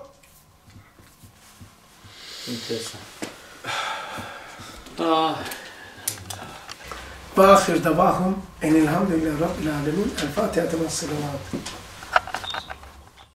Enteresan. Ah. Ve ahir davahum enilhamdülillahi rabbil alemin. El Fatiha temas salavat.